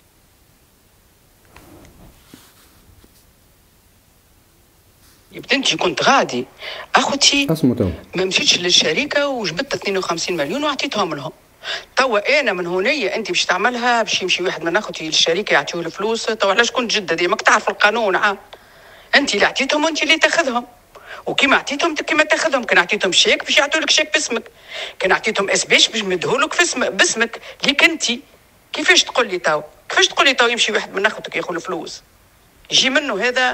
يا بنتي كنت غادي اخوتي ما مشيتش للشركه وجبت اثنين وخمسين مليون وعطيتهم لهم. توا انا من هونية انت باش تعملها باش يمشي واحد من اخوتي للشركه يعطيوه الفلوس. توا علاش كنت جده ديما تعرف القانون عاد انت اللي عطيتهم وانت اللي تاخذهم وكيما عطيتهم كيما تاخذهم. كان عطيتهم شيك باش يعطوا لك شيك باسمك كان عطيتهم اس بيش باش يمدهولك باسمك ليك انت. كيفاش تقول لي توا كيفاش تقول لي توا يمشي واحد من اخوتك ياخذ الفلوس يجي منه هذا.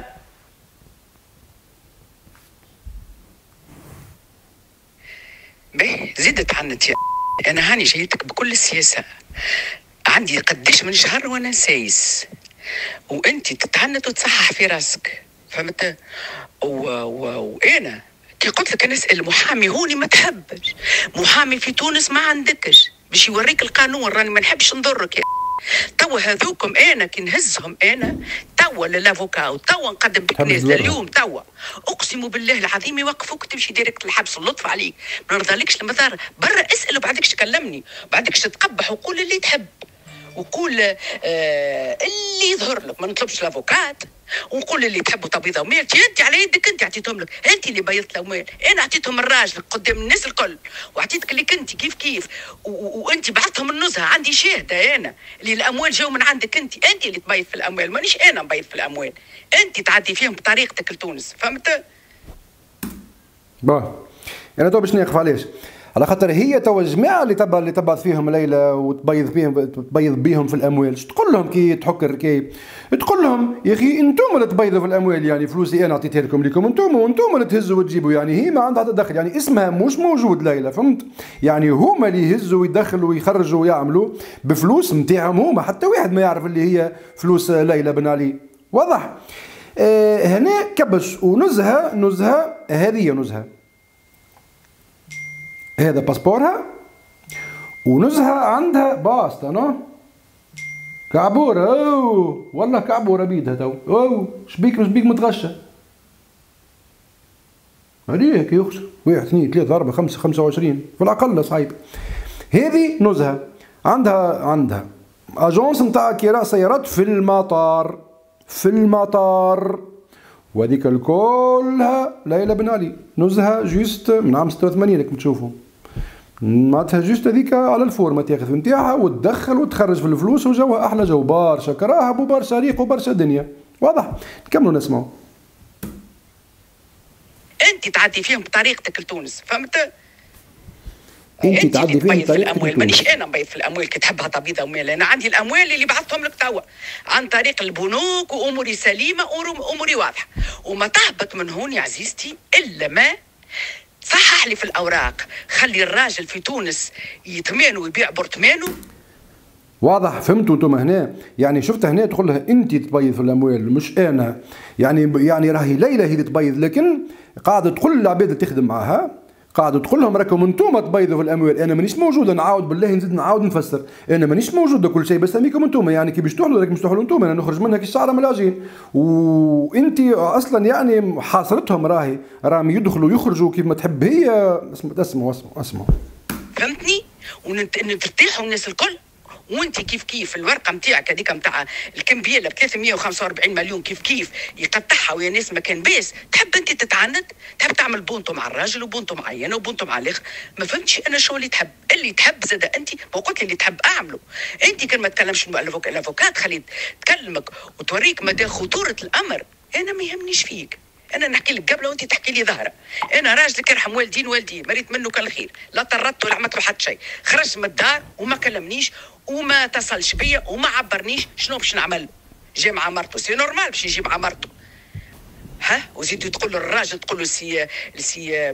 باهي زيدت عنت يا انا هاني جايتك بكل السياسه عندي قديش من شهر وانا سايس وانت تتعنت وتصحح في راسك فهمت. وانا كي قلت لك نسال محامي هوني ما تحبش محامي في تونس ما عندكش باش يوريك القانون راني ما نحبش نضرك يا توا هذوكم انا كي نهزهم انا توا للافوكا وتوا نقدم بك نازله اليوم توا اقسم بالله العظيم يوقفوك تمشي ديريكت الحبس اللطف عليك ما نرضالكش المثار برا اسال وبعدكش تكلمني بعدكش تتقبح وقول اللي تحب وقول آه اللي يظهر لك ما نطلبش الافوكات ونقول اللي تحبوا تبيض اموال انت على يدك انت عطيتهم لك انت اللي بيضت الاموال انا عطيتهم الراجل قدام الناس الكل وعطيتك اللي كنت كيف كيف وانت بعثتهم النزهه عندي شاهده انا اللي الاموال جاوا من عندك انت انت اللي تبيض في الاموال مانيش انا نبيض في الاموال انت تعدي فيهم بطريقتك لتونس فهمت. باه انا تو باش نقف علاش على خاطر هي توا الجماعه اللي تبع اللي تبعث فيهم ليلى وتبيض بيهم تبيض بيهم في الاموال. شو تقول لهم كي تحك الركايب؟ تقول لهم يا اخي انتم اللي تبيضوا في الاموال يعني فلوسي انا عطيتها لكم لكم انتم وانتم اللي تهزوا وتجيبوا يعني هي ما عندها تدخل يعني اسمها مش موجود ليلى فهمت. يعني هما اللي يهزوا ويدخلوا ويخرجوا ويعملوا بفلوس نتاعهم هما حتى واحد ما يعرف اللي هي فلوس ليلى بن علي واضح. آه هنا كبش ونزهه نزهه هذه نزهه هذا باسبورها ونزهة عندها باستا نو كعبورة اوه والله كعبورة بيدها تو اوه شبيك مش بيك متغشى عليك يخسر واحد اثنين ثلاثة أربعة خمسة خمسة وعشرين في الأقل صعيب. هذه نزهة عندها عندها أجونس نتاع كراء سيارات في المطار في المطار وهذيك الكلها ليلى بن علي. نزهة جوست من عام ستة وثمانين راكم تشوفوا معناتها جوست هذيك على الفورمه تاخذ نتاعها وتدخل وتخرج في الفلوس وجوها احلى جو برشا كراهب وبرشا ريق وبرشا دنيا واضح. نكملوا نسمعوا. انت تعدي فيهم بطريقتك لتونس فهمت. انت تعدي فيهم بطريقتك الاموال مانيش انا نبيض في الاموال كي تحبها تبيض اموال انا عندي الاموال اللي بعثتهم لك توا عن طريق البنوك واموري سليمه واموري واضحه وما تهبط من هون يا عزيزتي الا ما صحح لي في الاوراق خلي الراجل في تونس يتمانو ويبيع برطمانو واضح. فهمتوا انتم هنا يعني شفت هنا تقول لها انت تبيض في الاموال مش انا يعني يعني راهي ليلى هي اللي تبيض لكن قاعده تقول للعباد اللي تخدم معاها قاعد تقول لهم راكم انتم تبيضوا في الاموال انا مانيش موجود. نعاود بالله نزيد نعاود نفسر انا مانيش موجود كل شيء بس سميكم انتم يعني كي باش تحلوا راكم باش تحلوا انتم انا نخرج منها كي الشعره من العجين وانت اصلا يعني حاصرتهم راهي راهم يدخلوا يخرجوا كيف ما تحب هي. اسمعوا اسمعوا اسمعوا فهمتني ونرتاحوا الناس الكل وانت كيف كيف الورقه نتاعك هذيك نتاع الكمبياله ب ثلاثمية وخمسة وأربعين مليون كيف كيف يقطعها ويا ناس ما كان باس. تحب انت تتعند تحب تعمل بونتو مع الراجل وبونتو معينه وبونتو مع الاخر ما فهمتش انا شو اللي تحب اللي تحب زاد انت ما قلت لي اللي تحب اعمله انت كان ما تكلمش الافوكات خليت تكلمك وتوريك مدى خطوره الامر. انا ما يهمنيش فيك انا نحكي لك قبله وانت تحكي لي ظهره. انا راجلك يرحم والدين والدين مريت منه كان الخير لا طردت ولا عملت له حتى شيء خرجت من الدار وما كلمنيش وما اتصلش بيا وما عبرنيش شنو باش نعمل. جا مع مرته سي نورمال باش يجي مع مرته ها وزيد تقول له الراجل تقول له سي سي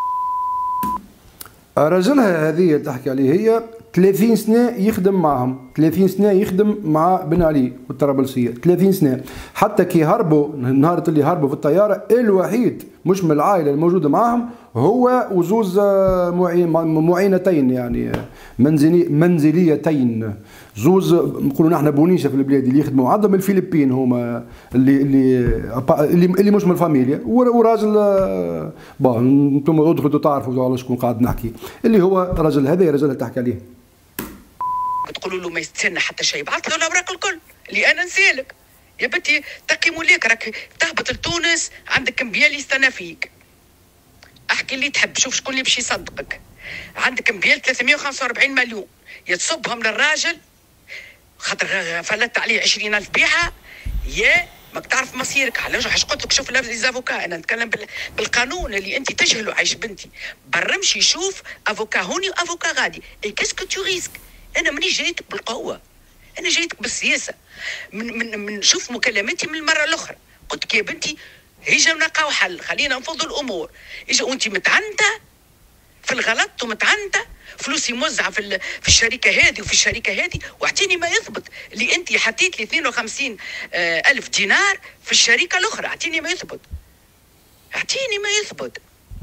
راجلها هذه تحكي عليه هي ثلاثين سنة يخدم معهم ثلاثين سنة يخدم مع بن علي والطرابلسية ثلاثين سنة حتى كي هربوا النهار اللي هربوا في الطيارة الوحيد مش من العائلة الموجودة معهم هو وزوز معينتين يعني منزلي منزليتين، زوز نقولوا نحن بونيشه في البلاد اللي يخدموا عندهم الفلبين هما اللي اللي اللي, اللي مش من الفاميليا، وراجل با انتم ادخلوا تعرفوا على شكون قاعد نحكي، اللي هو راجل هذا راجل اللي تحكي عليه. تقولوا له ما يستنى حتى شيء، بعث له الاوراق الكل اللي انا نسالك يا بنتي تقي مولاك، راك تهبط لتونس عندك مبيال يستنى فيك. احكي اللي تحب، شوف شكون اللي باش يصدقك. عندك مبيال ثلاثمية وخمسة وأربعين مليون يا تصبهم للراجل خاطر فلت عليه عشرين ألف بيعه، يا ماك تعرف مصيرك. علاش حاش قلت لك شوف ليزافوكا، انا نتكلم بالقانون اللي انت تجهله عايش بنتي. برمشي شوف افوكا هوني وافوكا غادي، اي كاسكو تو ريسك. انا ماني جايتك بالقوه، انا جايتك بالسياسه. من من من شوف مكالماتي من المره الاخرى قلت لك يا بنتي هيجا نلقاو حل، خلينا نفضوا الامور. اجا وانت متعنته في الغلط ومتعنته، فلوسي موزعه في في الشركه هذه وفي الشركه هذه، واعطيني ما يثبت اللي انت حطيت لي اثنين وخمسين الف دينار في الشركه الاخرى. اعطيني ما يثبت، اعطيني ما يثبت.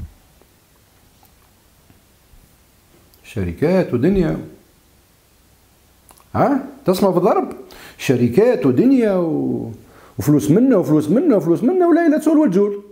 شركات ودنيا، ها تسمع في الضرب، شركات ودنيا و... وفلوس منا وفلوس منا وفلوس منا وليلة تسول والجول.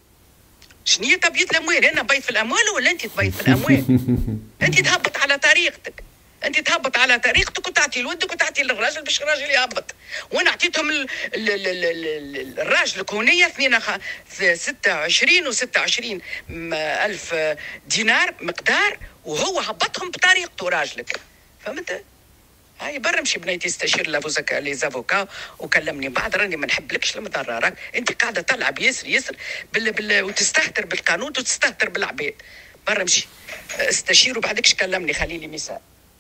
شنو تبيت الاموال؟ انا بيت في الاموال ولا انت تبيت في الاموال؟ انت تهبط على طريقتك، انت تهبط على طريقتك وتعطي لودك وتعطي للراجل باش الراجل يهبط. وانا اعطيتهم ال... ال... ال... ال... الراجل الكونيه اثنين ستة وعشرين و ستة وعشرين الف دينار مقدار، وهو هبطهم بطريقته راجلك، فهمت؟ هاي برا مشي بنيتي استشير لي زافوكا وكلمني بعد، راني ما نحبلكش المضررك، انت قاعده تلعب ياسر ياسر بال بال وتستهتر بالقانون وتستهتر بالعباد. برا مشي استشير وبعدكش كلمني، خليلي مثال.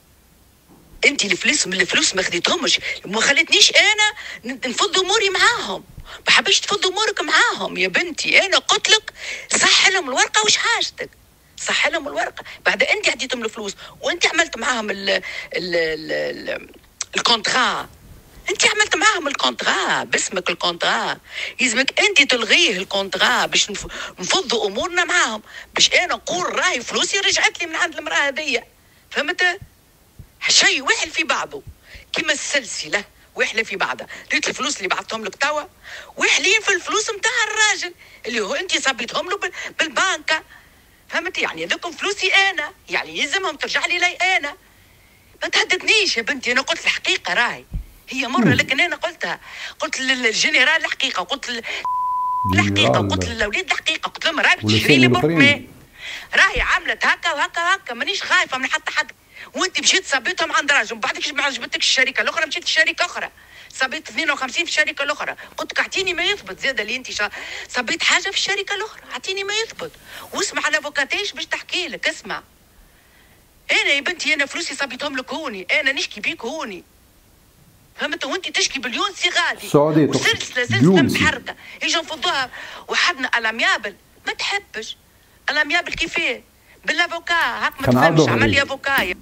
انت الفلوس من الفلوس ما خديتهمش، ما خلتنيش انا نفض اموري معاهم، ما حبيتش تفض امورك معاهم يا بنتي. انا قلت لك صح لهم الورقه وش حاجتك، صح لهم الورقه. بعد انت عطيتهم الفلوس وانت عملت معاهم ال ال ال الكونترا، انت عملت معاهم الكونترا باسمك الكونترا، يلزمك انت تلغيه الكونترا باش نفضوا امورنا معاهم، باش انا نقول راهي فلوسي رجعت لي من عند المراه هذيا، فهمت؟ شيء وحل في بعضه كيما السلسله وحله في بعضها. ريت الفلوس اللي بعثتهم لك توا وحلين في الفلوس نتاع الراجل اللي هو انت صبيتهم له بالبنكه، فهمت؟ يعني هذوكم فلوسي انا، يعني يلزمهم ترجع لي لي انا. ما تهددنيش يا بنتي، انا قلت الحقيقه راهي هي مره، لكن انا قلتها، قلت للجنرال الحقيقه، قلت الحقيقه، قلت للاولاد الحقيقه، قلت لهم راهي تشري لي بطمه، راهي عملت هكا وهكا وهكا، مانيش خايفه من حتى حد. وانت مشيت صبيتهم عند راجل، ومن بعدك ما عجبتكش الشركه الاخرى مشيت لشركه اخرى، صبيت اثنين وخمسين في الشركه الاخرى، قلت لك اعطيني ما يثبت زاد اللي انت شا... صبيت حاجه في الشركه الاخرى، اعطيني ما يثبت. واسمع الافوكاتيش باش تحكي لك، اسمع. انا يا بنتي انا فلوسي صبيتهم لك هوني، انا نشكي بيك هوني، فهمت؟ وانت تشكي باليونسي غادي وسلسله سلسله متحركه، يجوا نفضوها وحدنا الاميابل، ما تحبش الاميابل كيفاه؟ بالافوكا هاك ما تفهمش، عمل لي افوكا.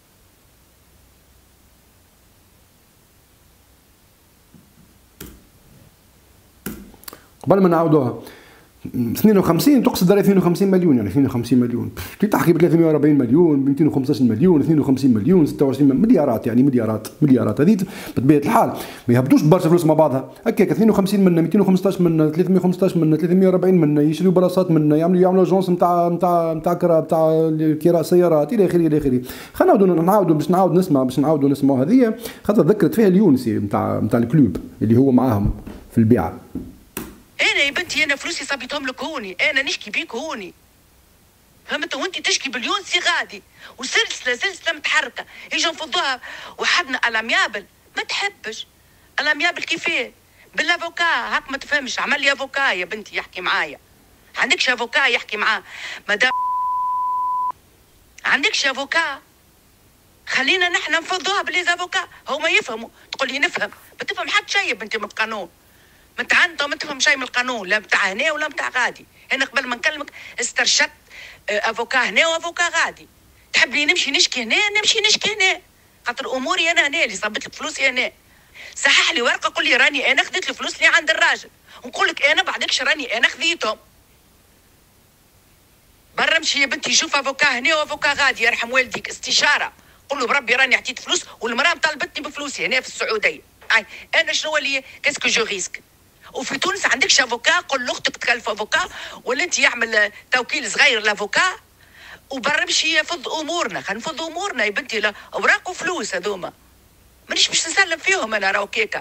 قبل ما نعاودوها اثنين وخمسين تقصد على اثنين وخمسين مليون، يعني اثنين وخمسين مليون تحكي ب ثلاثمية وأربعين مليون، ب مئتين وخمسطاش مليون، اثنين وخمسين مليون، ستة وعشرين مليارات، يعني مليارات مليارات. هذه بطبيعه الحال ما يهبطوش برشا فلوس مع بعضها هكاك، اثنين وخمسين منا، مئتين وخمسطاش منا، ثلاثمية وخمسطاش منا، ثلاثمية وأربعين منا، يشريوا بلاصات منا، يعملوا يعملوا اجونس نتاع نتاع نتاع كرا نتاع كراء سيارات الى اخره الى اخره. خلينا نعاودوا نعاودوا باش نعاود نسمع باش نعاودوا نسمعوا هذه، خاطر ذكرت فيها اليونسي نتاع نتاع الكلوب اللي هو معاهم في البيعه. انا يا بنتي انا فلوسي صبيتهم لك هوني، انا نشكي بيك هوني، فهمت؟ وانت تشكي باليونسي غادي وسلسله سلسله متحركه، يجوا نفضوها وحدنا الاميابل، ما تحبش الاميابل كيفاه؟ بالافوكا هاك ما تفهمش، عمل لي افوكا يا بنتي يحكي معايا، عندكش افوكا يحكي معاه مدام، عندكش افوكا، خلينا نحن نفضوها بالافوكا، هما يفهموا، تقول لي نفهم، ما تفهم حتى شيء بنتي من القانون، ما انت انت ما تفهم شيء من القانون، لا بتاع هنا ولا بتاع غادي. انا قبل ما نكلمك استرشدت افوكا هنا وافوكا غادي، تحبني نمشي نشكي هنا نمشي نشكي هنا، خاطر اموري انا هنا اللي صبت لك فلوسي هنا. صحح لي ورقه قول لي راني انا خذيت الفلوس اللي عند الراجل، ونقول لك انا بعدكش راني انا خذيتهم. برا امشي يا بنتي شوف افوكا هنا وافوكا غادي يرحم والديك، استشاره قول له بربي راني عطيت فلوس والمراه طالبتني بفلوسي هنا في السعوديه. اي انا شنو اللي كاسكو جو ريسك؟ وفي تونس عندكش افوكا، قول لاختك تكلف افوكا ولا انت يعمل توكيل صغير لافوكا وبرا امشي فض امورنا، خلينا نفض امورنا يا بنتي. لا اوراق وفلوس هذوما مانيش باش نسلم فيهم انا راهو كيكا.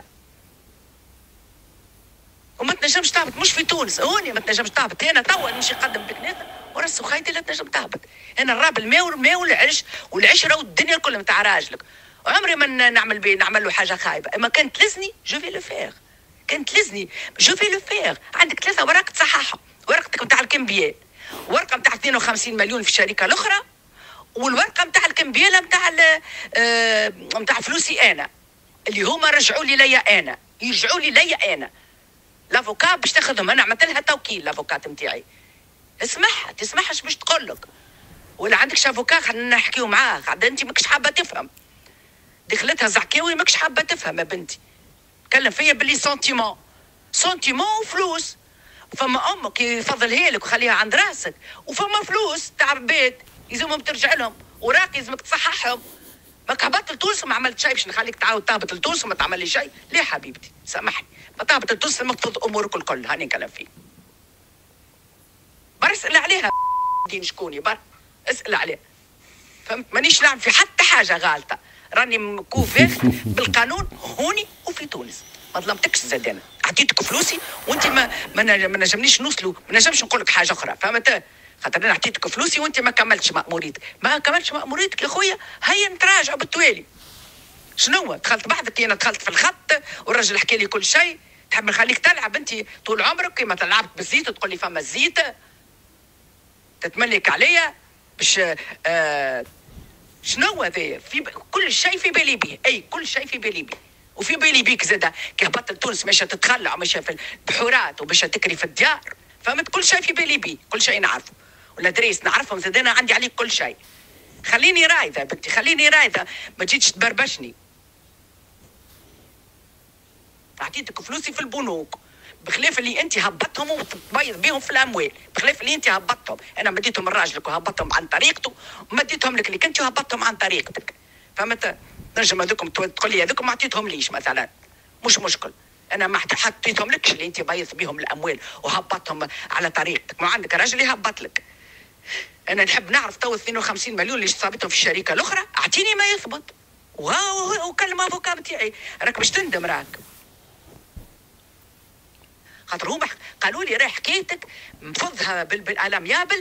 وما تنجمش تهبط مش في تونس هوني ما تنجمش تهبط، انا توا نمشي نقدم بكنيسه وراسو خايتي لا تنجم تهبط. انا الراب الماء والماء والعش والعشره والدنيا كلها نتاع راجلك، عمري ما نعمل بي نعمل له حاجه خايبه. اما كان تلزني جو في لو فيغ، كان تلزني جو في لو فيغ. عندك ثلاثه وراق تصححهم، ورقتك نتاع الكمبيال، ورقه نتاع اثنين وخمسين مليون في الشركه الاخرى، والورقه نتاع الكمبيال نتاع نتاع فلوسي انا اللي هما رجعوا لي ليا انا، يرجعوا لي ليا انا. لافوكا باش تاخذهم انا عملت لها توكيل لافوكات نتاعي. اسمعها تسمعهاش باش تقول لك ولا عندكش افوكا خلينا نحكيو معاه، قاعد انت ماكش حابه تفهم. دخلتها زعكاوي ماكش حابه تفهم يا بنتي. تكلم فيا باللي سونتيمون سونتيمون وفلوس. فما امك يفضلها لك وخليها عند راسك، وفما فلوس تاع عباد يلزمهم ترجع لهم، وراك يلزمك تصححهم. ماك هبطت لتونس وما عملت شيء باش نخليك تعاود تهبط لتونس وما تعمل لي شيء. ليه حبيبتي سامحني، ما تهبط لتونس لما تفض امورك الكل. هاني نكلم فيه بر اسال عليها دين شكوني بر اسال عليها. فهمت؟ مانيش نعمل في حتى حاجه غالطه، راني مكوفيك بالقانون هوني وفي تونس. ما ظلمتكش زاد، انا عطيتك فلوسي وانت ما ما نجمنيش نوصلوا، ما نجمش نقول لك حاجه اخرى. فهمت؟ خاطر انا عطيتك فلوسي وانت ما كملتش مأموريتك، ما كملتش مأموريتك يا خويا. هيا نتراجعوا بالتوالي. شنو دخلت بعدك؟ انا دخلت في الخط والراجل حكى لي كل شيء. تحب نخليك تلعب انت طول عمرك كيما تلعبت بالزيت وتقول لي فما الزيت تتملك عليا باش آه شنو هذا؟ في ب... كل شيء في بالي بيه، اي كل شيء في بالي بيه وفي بالي بيك زاده. كي هبطت لتونس ماشيه تتخلع وماشيه في البحورات وماشيه تكري في الديار. فهمت؟ كل شيء في بالي بيه، كل شيء نعرفه. ولا دريس نعرفهم زاد، انا عندي عليك كل شيء. خليني رايده بنتي، خليني رايده، ما تجيش تبربشني. اعطيتك فلوسي في البنوك بخلاف اللي انت هبطتهم وتبيض بيهم في الاموال، بخلاف اللي انت هبطتهم. انا مديتهم لراجلك وهبطتهم عن طريقته، ومديتهم لك اللي كنت وهبطتهم عن طريقتك. فهمت؟ نجم هذوكم تقول لي هذوكم ما عطيتهم ليش مثلا، مش مشكل. انا ما حطيتهم لكش اللي انت بيض بيهم الاموال وهبطهم على طريقتك. ما عندك راجل يهبط لك. انا نحب نعرف تو اثنين وخمسين مليون اللي صابتهم في الشركه الاخرى، اعطيني ما يثبت وكلم افوكا بتاعي. راك باش تندم راك، خاطر هما قالوا لي راهي حكايتك مفضها بالالم يابل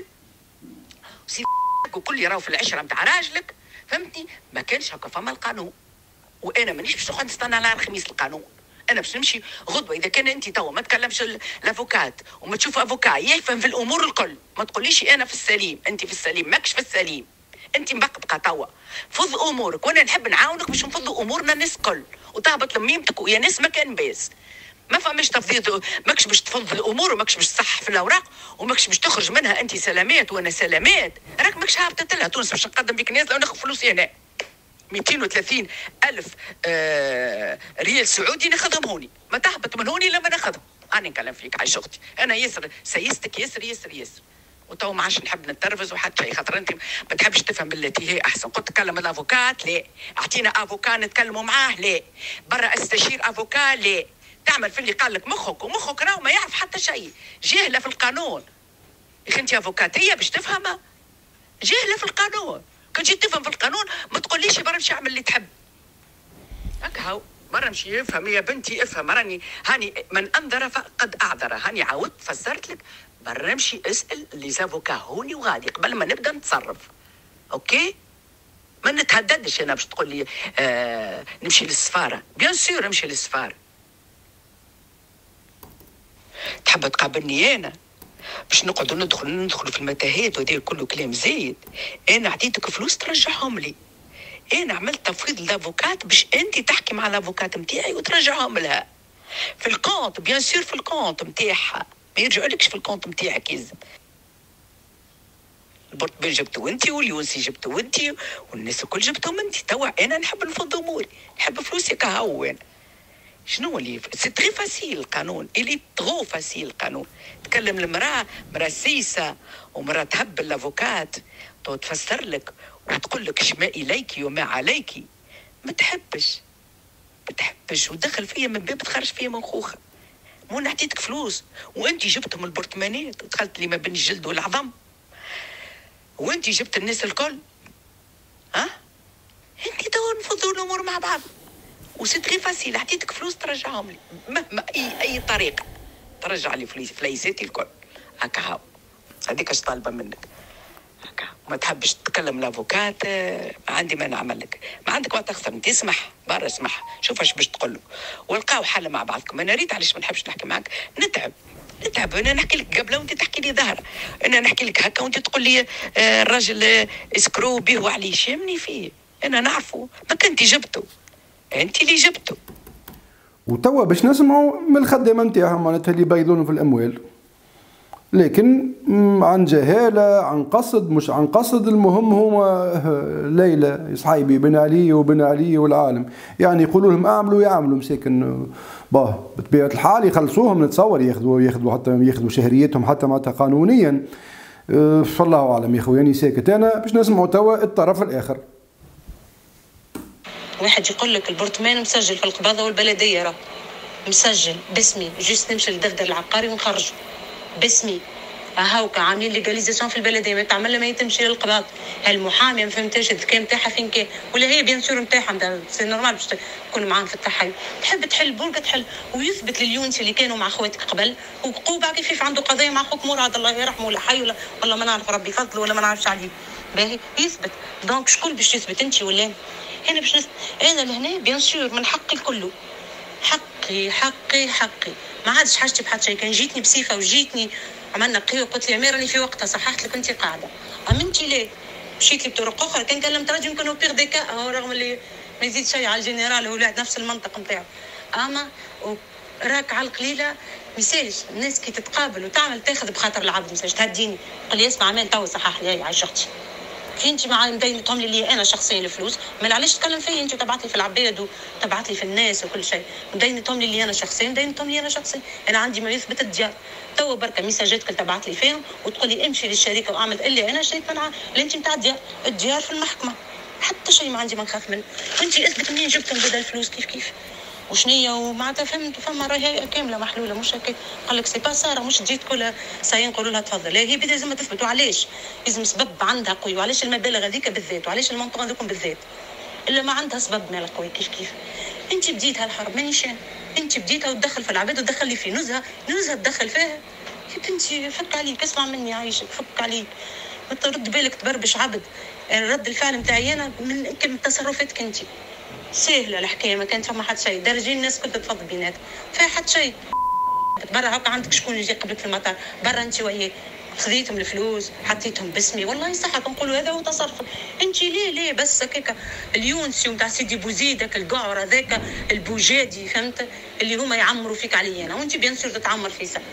وكل راهو في العشره نتاع راجلك. فهمتني؟ ما كانش هكا، فما القانون. وانا مانيش باش نقعد نستنى على الخميس القانون. انا باش نمشي غدوه. اذا كان انت توا ما تكلمش الافوكات وما تشوف افوكا يفهم في الامور الكل، ما تقوليش انا في السليم. انت في السليم، ماكش في السليم. انت مبقبقه توا. فض امورك وانا نحب نعاونك باش نفضوا امورنا الناس الكل وتهبط لميمتك ويا ناس ما كان باس. ما فماش تفضيض، ماكش باش تفض الامور وماكش باش تصحح في الاوراق وماكش باش تخرج منها انت سلامات وانا سلامات. راك ماكش هابطه لها تونس باش نقدم بك نازله وناخذ فلوسي هنا. مئتين وثلاثين ألف آه ريال سعودي ناخذهم هوني، ما تهبط من هوني لما ناخذهم. أنا نكلم فيك عايش أختي، أنا يسر سيستك يسر يسر يسر. وتو ما عادش نحب نترفز وحتى شيء، خاطر أنت ما تحبش تفهم بالتي هي أحسن. قلت تكلم الأفوكات لا، أعطينا أفوكا نتكلموا معاه لا، برا استشير أفوكا لا. تعمل في اللي قال لك مخك، ومخك راهو ما يعرف حتى شيء، جاهلة في القانون. يا أخي أنت أفوكاتية باش تفهمها، جاهلة في القانون. كان جيت تفهم في القانون ما تقوليش برا نمشي اعمل اللي تحب. هكا هاو برا نمشي افهم يا بنتي افهم. راني هاني من انذر فقد اعذر. هاني عاودت فسرت لك. برا نمشي اسال لي زافوكا هوني وغادي قبل ما نبدا نتصرف. اوكي؟ ما نتهددش انا باش تقول لي آه نمشي للسفاره. بيان سور نمشي للسفاره. تحب تقابلني انا باش نقعدوا ندخل ندخلوا في المتاهات وهذا كله كلام زايد. انا عطيتك فلوس ترجعهم لي. انا عملت تفويض لافوكات باش انت تحكي مع الافوكات نتاعي وترجعهم لها في الكونت. بيان سور في الكونت نتاعها، ما يرجعولكش في الكونت نتاعك. يلزم البرتبال جبتو انت واليونسي جبتو انت والناس الكل جبتهم انت. توا انا نحب نفض اموري، نحب فلوسي كهو. انا شنو اللي سي تري فاسيل القانون الي ترو فاسيل القانون. تكلم المراه مراه سيسه ومراه تهبل لافوكات تفسر لك وتقول لك شما اليك وما عليك. ما تحبش ما تحبش وتدخل فيا من باب تخرج فيا من خوخه. مو انا عطيتك فلوس وانت جبتهم البرطمانات ودخلت لي ما بين الجلد والعظم وانت جبت الناس الكل. ها انت تو نفضوا الامور مع بعض وسي تري فاسيل. عطيتك فلوس ترجعهم لي مهما اي اي طريقه ترجع لي فلوس فليساتي الكل. هكا هاو هذيك اش طالبه منك. هكا ما تحبش تتكلم لافوكات ما عندي ما نعمل لك. ما عندك ما تخسر انت. اسمح برا اسمح شوف اش باش تقول له والقاو حل مع بعضكم. انا ريت علاش ما نحبش نحكي معك. نتعب نتعب. انا نحكي لك قبله وانت تحكي لي ظهره. انا نحكي لك هكا وانت تقول لي آه الراجل آه اسكرو به وعليه. شامني فيه انا نعرفه. ما كنتي جبته انت اللي جبته. وتوا باش نسمعوا من الخدامه نتاعهم معناتها اللي يبيضون في الاموال لكن عن جهاله عن قصد مش عن قصد. المهم هما ليلى صحيبي بن علي وبن علي والعالم يعني يقولوا لهم اعملوا يعملوا مساكن باه بطبيعه الحال يخلصوهم. نتصور ياخذوا ياخذوا حتى ياخذوا شهريتهم حتى معناتها قانونيا. أه فالله اعلم يا خويا. يعني ساكت انا باش نسمعوا توا الطرف الاخر. واحد يقول لك البرطمان مسجل في القباضه والبلديه راه مسجل باسمي. جيست نمشي للدفتر العقاري ونخرجه باسمي. هاوكا عاملين ليغاليزاسيون في البلديه ما تعمل ما يتمشي للقباض. هالمحاميه ما فهمتش الذكاء نتاعها فين كان ولا هي بيان سور نتاعها سي نورمال باش تكون معاهم في التحايل. تحب تحل بركه تحل ويثبت لليونسي اللي كانوا مع خواتك قبل وقوبع كيف عنده قضيه مع خوك مراد الله يرحمه ولا حي ولا والله ما نعرف ربي فضله ولا ما نعرفش عليه. باهي يثبت. دونك شكون باش يثبت انت ولا انا باش نس... انا لهنا بيان سور من حقي كله. حقي حقي حقي ما عادش حاجتي بحد شيء. كان جيتني بصفه وجيتني عملنا قهوه قلت لي اميره اللي في وقتها صححت لك انت قاعده امنتي ليه مشيت لي بطرق اخرى. كان كلمت راجل يمكن بيغ ديكا هو رغم اللي ما يزيد شيء على الجنرال هو لاعب نفس المنطق نتاعو. اما راك على القليله ميساج الناس كي تتقابل وتعمل تاخذ بخاطر العبد ميساج تهديني. قال لي اسمع عمال تو صحح لي عايش اختي كي انت مع مدينتهم لي انا شخصيا الفلوس ما علاش تتكلم فيا انت تبعت لي في العباد وتبعت لي في الناس وكل شيء. مدينتهم لي انا شخصيا مدينتهم لي انا شخصيا. انا عندي ما يثبت الديار توا بركه ميساجاتك اللي تبعت لي فيهم وتقول لي امشي للشركه واعمل اللي انا شريك منها اللي انت نتاع الديار. الديار في المحكمه حتى شيء ما عندي ما نخاف منه. انت اثبت منين جبتهم بدل الفلوس كيف كيف وشنية ومعناتها فهمت فما راهي كامله محلوله مش هكا. قال لك سي با ساره مش تجي تقول ساين نقولوا لها تفضل. هي بدها لازم تثبتوا علاش لازم سبب عندها قوي وعلاش المبالغ هذيك بالذات وعلاش المنطقه هذوكم بالذات الا ما عندها سبب مال قوي. كيف كيف انت بديت هالحرب مانيش انا. انت بديتها وتدخل في العباد وتدخل لي في نزهه نزهه تدخل فيها. يا بنتي فك عليك اسمع مني عايشك فك عليك ما ترد بالك تبربش عبد. يعني رد الفعل نتاعي انا من يمكن تصرفاتك انت سهله الحكايه ما كانت فما حد شيء. درجين الناس كنت تفضل بينات فيها حد شيء. برا هكا عندك شكون يجي قبلك في المطار برا انت وياه خذيتهم الفلوس حطيتهم باسمي والله صح نقولوا هذا هو تصرف. انت ليه ليه بس هكاك اليونسي نتاع سيدي بوزيدك القعر هذاك البوجادي فهمت اللي هما يعمروا فيك علي انا وانت بيان سور تتعمر في سا.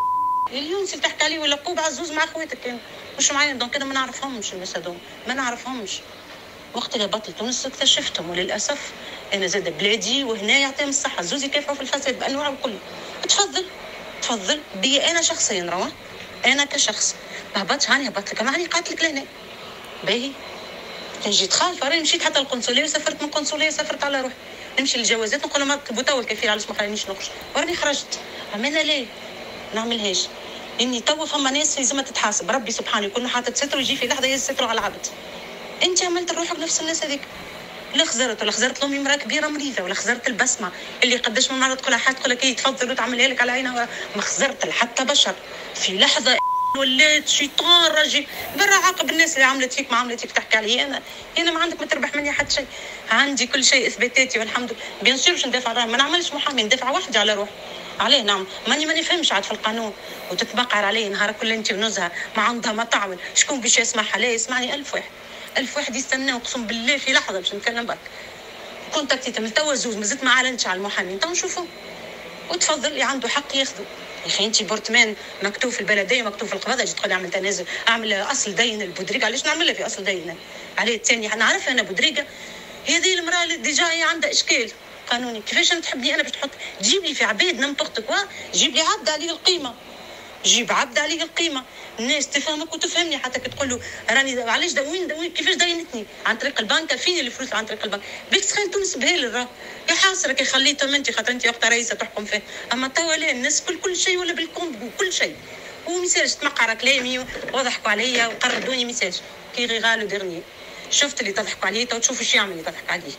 اليونسي اللي تحكي عليه ولا قوب عزوز مع خواتك مش معايا دونك انا ما نعرفهمش الناس هذوما ما نعرفهمش. وقت اللي بطل تونس اكتشفتهم وللاسف انا زاد بلادي وهنا يعطيهم الصحه زوز يكافحوا في الفساد بانواعه الكل. تفضل تفضل بي انا شخصيا روا انا كشخص ما هبطش هاني هبط لك ما هاني قاتلك لهنا باهي. كان جيت خالفه راني مشيت حتى القنصليه وسافرت من القنصليه سافرت على روحي نمشي للجوازات نقول لهم اطلبوا تو الكفيل علاش ما خلينيش نخرج وراني خرجت. اما انا ليه نعملهاش اني تو فما ناس لازم تتحاسب ربي سبحانه يكون حاطط ستر ويجي في لحظه يستروا على العبد. انت عملت روحك نفس الناس هذيك لا خزرت ولا خزرت لامي امراه كبيره مريضه ولا خزرت البسمه اللي قداش من مره تقول لها حد تقول لك تفضل وتعملها لك على عينها ما خزرت حتى بشر في لحظه ولات شيطان راجل برا عاقب الناس اللي عملت فيك ما عملت فيك تحكي علي انا انا ما عندك ما تربح مني حتى شيء. عندي كل شيء اثباتاتي والحمد لله بيان سور باش ندافع على ما نعملش محامي ندافع وحدي على روحي عليه. نعم ماني ما نفهمش عاد في القانون وتتبقر عليه نهار كل انت ونزهه ما عندها ما تعمل شكون باش يسمعها لا يسمعني ألف واحد ألف واحد يستنى اقسم بالله في لحظه باش نتكلم برك. كونتاكتيت من توا زوز مازلت ما اعلنتش على المحامي تو نشوفوا وتفضل اللي عنده حق ياخذه. يا اخي انت برطمان مكتوب في البلديه مكتوب في القباضه جيت تقول اعمل تنازل اعمل اصل دين البودريقه علاش نعملها في اصل دين عليه الثاني نعرف انا بودريقه هذه المراه اللي ديجا هي عندها اشكال قانوني. كيفاش انت تحبني انا باش تحط تجيب لي في عباد نمبورت كوا، جيب لي عبد عليه القيمه، جيب عبد عليه القيمه، الناس تفهمك وتفهمني. حتى كي تقول له راني علاش داوين داوين كيفاش داينتني عن طريق البنك، فين الفلوس عن طريق البنك، بيك تخيل تونس بهال راه يا حاسرك خليتهم انت خاطر انت اخت رئيسه تحكم فيه. اما توا لا، الناس كل كل شيء ولا بالكونت كل شيء. وميساج تمقع كلامي وضحكوا عليا وقردوني ميساج كي غيغالو ديرني، شفت اللي تضحكوا عليه تو تشوفوا ايش يعمل اللي تضحك عليه.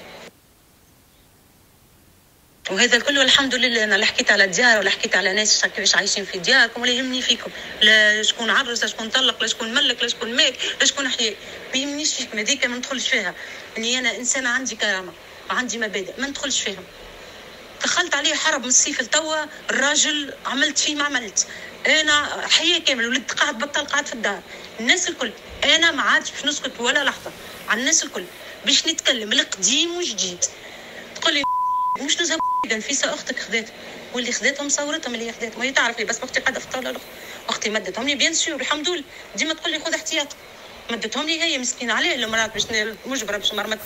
وهذا الكل والحمد لله. انا لا حكيت على ديار ولا حكيت على ناس كيفاش عايشين في دياركم، ولا يهمني فيكم لا شكون عرس لا شكون طلق لا شكون ملك لا شكون مات لا شكون حياء، ما يهمنيش فيكم. هذيك ما ندخلش فيها، اني انا انسانه عندي كرامه وعندي مبادئ، ما ندخلش فيهم. دخلت عليه حرب من الصيف لتوا، الراجل عملت فيه ما عملت، انا حياه كامل ولد قاعد بطل قاعد في الدار، الناس الكل انا ما عادش باش نسكت ولا لحظه على الناس الكل، باش نتكلم القديم وجديد. تقول لي مش نزهق نفيسه اختك خذات، واللي خذاتهم صورتهم اللي خذاتهم، وهي تعرف لي بس اختي قاعده في الطاوله الاخرى، اختي مدتهم لي بيان سور الحمد لله، ديما تقول لي خذ احتياط، مدتهم لي هي مسكينه عليه المرات باش مجبره باش مرمت.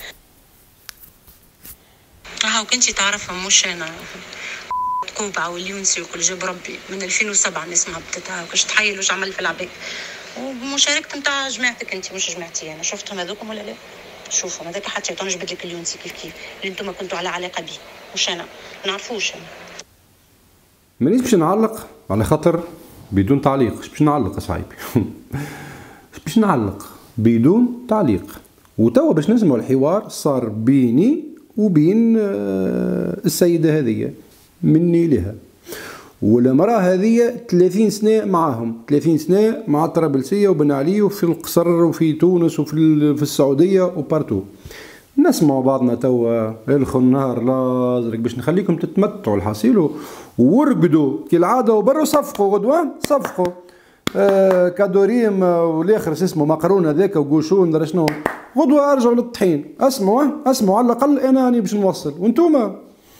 ها وكنتي تعرفهم مش انا كوبا واليونسي وكل جاب ربي من ألفين وسبعة نسمع بدات هاك واش تحيل واش عمل في العباد، ومشاركه نتاع جماعتك انت مش جماعتي انا. شفتهم هذوكم ولا لا؟ شوفهم هذاك حتى تو نجبد لك اليونسي كيف كيف اللي انتم كنتوا على علاقه به، مش انا ما نعرفوش انا. مانيش باش نعلق على خاطر بدون تعليق، باش نعلق صاحبي باش نعلق بدون تعليق. وتوا باش نسمعوا الحوار صار بيني وبين السيده هذه مني لها، والمراه هذه ثلاثين سنه معاهم، ثلاثين سنه مع الطرابلسيه وبن علي وفي القصر وفي تونس وفي في السعوديه وبارتو. نسمعوا بعضنا توا الخو النهار لازرق باش نخليكم تتمتعوا الحصيل ورقدوا كالعاده وبروا صفقوا غدوه صفقوا آه كادوريم والاخر اسمه مقرون هذاك وقوشون درا شنو غدوه ارجعوا للطحين. اسمعوا اسمعوا على الاقل انا راني باش نوصل وانتوما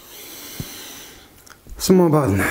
اسمعوا بعضنا.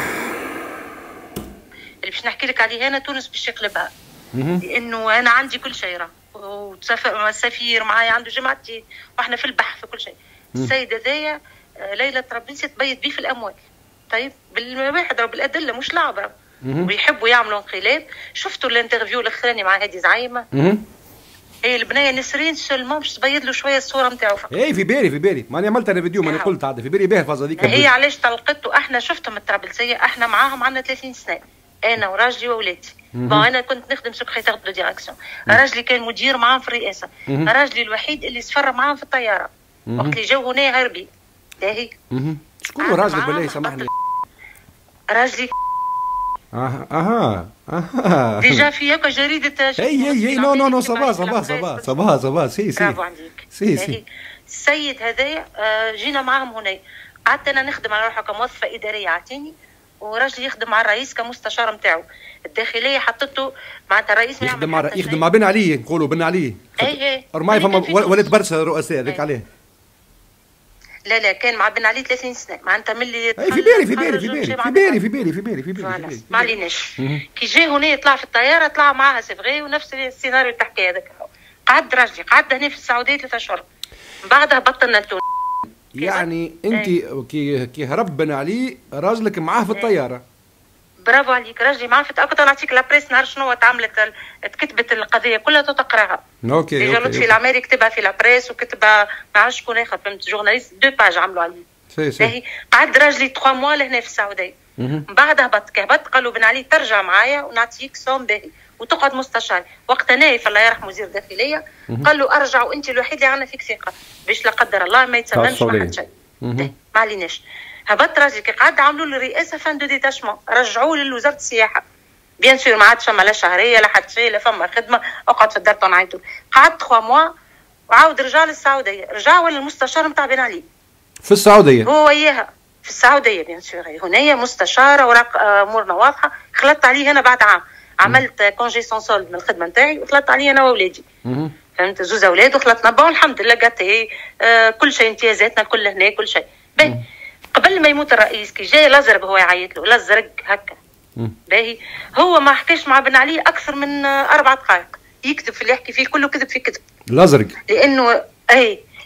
اللي باش نحكي لك عليه انا تونس باش يقلبها، لانه انا عندي كل شيء راه وتسافر السفير معايا عنده جماعتي واحنا في البحث في كل شيء. السيده ذايا ليلى طرابلسي تبيت بيه في الاموال، طيب بالواحد راه بالادله مش لعبه، ويحبوا يعملوا انقلاب. شفتوا الانترفيو الاخراني مع هذه زعيمه؟ هي البنيه نسرين سولمون باش تبيض له شويه الصوره نتاعو فقط. اي في بالي في بالي ماني عملت انا فيديو ماني قلت عاد في بالي باهي الفازه هذيك. هي علاش طلقته؟ احنا شفتهم الطرابلسيه احنا معاهم عندنا ثلاثين سنه، انا وراجلي واولادي. بون انا كنت نخدم سكرتير دو ديراكسيون، راجلي كان مدير معاهم في الرئاسه، راجلي الوحيد اللي سفر معاهم في الطياره وقت اللي جو هنا هربي. باهي شكون راجلك بالله سامحني؟ راجلي اها اها اها ديجا في هكا جريده اي اي اي نو نو نو صباح صباح صباح صباح صباح سي سي برافو عليك. سي سي السيد هذايا جينا معاهم هنا، قعدت انا نخدم على روحي كموظفه اداريه عاطيني، وراجلي يخدم مع الرئيس كمستشار نتاعو الداخليه، حطته معناتها الرئيس يخدم مع يخدم مع بن علي، نقولوا بن علي. اي اي رماي فما ولد برشا رؤساء هذاك عليه. لا لا كان مع بن علي ثلاثين سنه معناتها ملي اي في بالي في بالي في بالي في بالي في بالي في بالي في بالي ما عليناش. كي جا هنا يطلع في الطياره طلع معاها سي فغي ونفس السيناريو تحكي هذاك. قعد راجلي قعد هنا في السعوديه ثلاثة اشهر، بعدها بطلنا تونس. يعني انت كي كي هرب بن علي راجلك معاه في الطياره. برافو عليك، راجلي معاه في كنت نعطيك لابريس نهار شنو تعملت كتبت القضيه كلها تقراها. اوكي ديجا لطفي العماري كتبها في لابريس وكتبها ما عرفتش شكون اخر فهمت جورناليست دو باج عملوا عليه. سي سي قعد راجلي ثلاثة موا لهنا في السعوديه. من بعد هبط كي هبط قالوا بن علي ترجع معايا ونعطيك سوم باهي وتقعد مستشار. وقت نايف الله يرحمه وزير الداخليه قال له ارجع وانت الوحيد اللي عندنا فيك ثقه باش لا قدر الله ما يتسممش ما حد شيء. ما عليناش. هبط راجلي كي قعد عملوا له الرئاسه فان دو ديتاشمون رجعوه لوزاره السياحه. بيان سور ما عادش فما لا شهريه لا حد شيء لا فما خدمه، اقعد في الدار تنعيطوا. قعد ثلاثة موا وعاود رجع للسعوديه، رجع ولا المستشار نتاع بن علي في السعوديه هو وياها في السعوديه بيان سور. هنايا مستشاره وراق امورنا واضحه. خلطت عليه انا بعد عام عملت كونجي سون سولد من الخدمه نتاعي وخلطت عليه انا واولادي. فهمت زوز اولاد وخلطنا بون الحمد لله قاتي آه كل شيء امتيازاتنا الكل هنا كل شيء باهي. قبل ما يموت الرئيس كي جاي الازرق هو يعيط له الازرق هكا باهي، هو ما حكاش مع بن علي اكثر من اربع دقائق، يكذب في اللي يحكي فيه كله كذب في كذب الازرق، لانه اي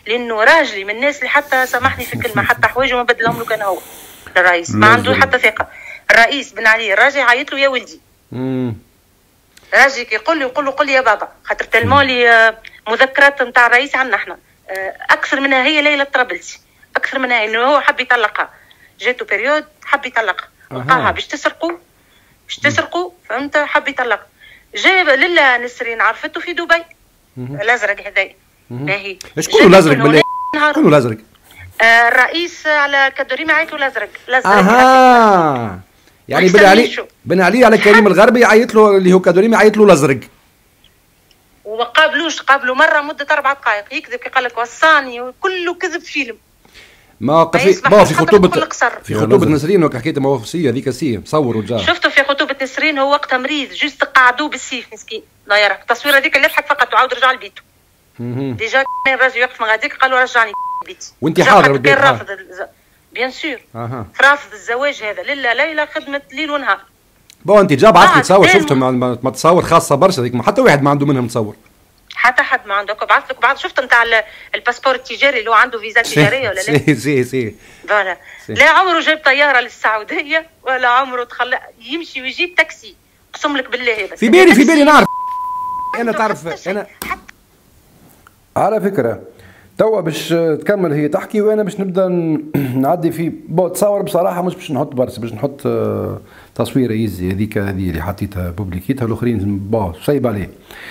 لانه راجلي من الناس اللي حتى سامحني في الكلمه حتى حوايجه ما بدلهم له كان هو الرئيس ما عنده حتى ثقه. الرئيس بن علي الراجل عيط له يا ولدي. امم راجل يقول له يقول له قل لي يا بابا خاطر تلموا لي مذكرات نتاع الرئيس عندنا احنا اكثر منها هي ليلى طرابلسي اكثر منها انه هو حب يطلقها جاته بريود حب يطلقها لقاها باش تسرقوا باش تسرقوا فهمت حب يطلق جاب لله نسرين عرفته في دبي الازرق هذايا باهي شكون الازرق بالله شكون الازرق؟ آه الرئيس على كدوريمي عيط له الازرق الازرق اها يعني بن علي بن علي على كريم الغربي عيط له اللي هو كدوريمي عيط له الازرق وما قابلوش قابلوا مره مده اربع دقائق يكذب قال لك وصاني وكله كذب فيلم ما في ما في خطوبه في خطوبه نسرين وك حكيت موفسيه هذيك السيه صوروا جا شفتوا في خطوبه نسرين هو وقتها مريض جوست قعدوه بالسيف مسكين الله يرحم التصويره هذيك اللي يضحك فقط وعاود رجع لبيته ديجا الراجل يوقف من غاديك قال له رجعني بيتي وانت حاضر بالبيت كان رافض بيان سور اها رافض الزواج هذا لله ليلى خدمه ليل ونهار بون انت جا بعثت لي تصور شفتهم ما تصور خاصه برشا هذيك حتى واحد ما عنده منهم تصور حتى حد ما عنده بعث لك بعض شفت نتاع الباسبور التجاري اللي هو عنده فيزا تجاريه ولا لا؟ سي سي سي فوالا لا عمره جاب طياره للسعوديه ولا عمره تخلى يمشي ويجيب تاكسي اقسم لك بالله هذا في بالي في بالي نعرف انا تعرف انا على فكره توا باش تكمل هي تحكي وانا باش نبدا نعدي في تصور بصراحه مش باش نحط برس باش نحط تصويره يزي هذيك هذه اللي حطيتها بوبليكيتها الاخرين با صايب عليه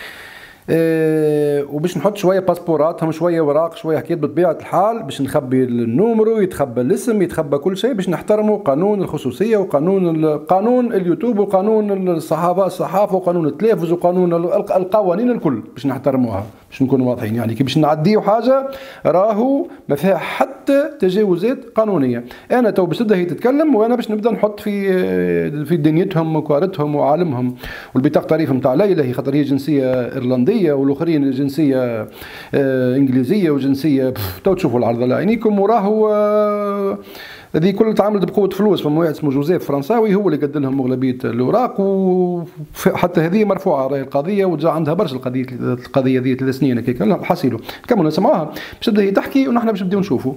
أه وباش نحط شويه باسبوراتهم شويه اوراق شويه حكايات بطبيعه الحال باش نخبي النومرو يتخبى الاسم يتخبى كل شيء باش نحترموا قانون الخصوصيه وقانون قانون اليوتيوب وقانون الصحافه الصحافه وقانون التلفز وقانون القوانين الكل باش نحترموها باش نكونوا واضحين يعني كي باش نعديو حاجه راهو ما فيها حتى تجاوزات قانونيه. انا تو باش تبدا هي تتكلم وانا باش نبدا نحط في في دنيتهم وكارتهم وعالمهم والبطاقه التعريف نتاع ليلى هي خاطر هي جنسيه ايرلنديه والاخرين جنسيه انجليزيه وجنسيه تو تشوفوا العرض على عينيكم وراهو هذه كلها تعاملت بقوه فلوس. فما واحد اسمه جوزيف فرنساوي هو اللي قد لهم اغلبيه الاوراق وحتى هذه مرفوعه راهي القضيه وجا عندها برشا القضيه القضيه هذه ثلاث سنين هكاك حصيلوا كملوا نسمعوها باش تبدا هي تحكي ونحن باش نبداو نشوفوا.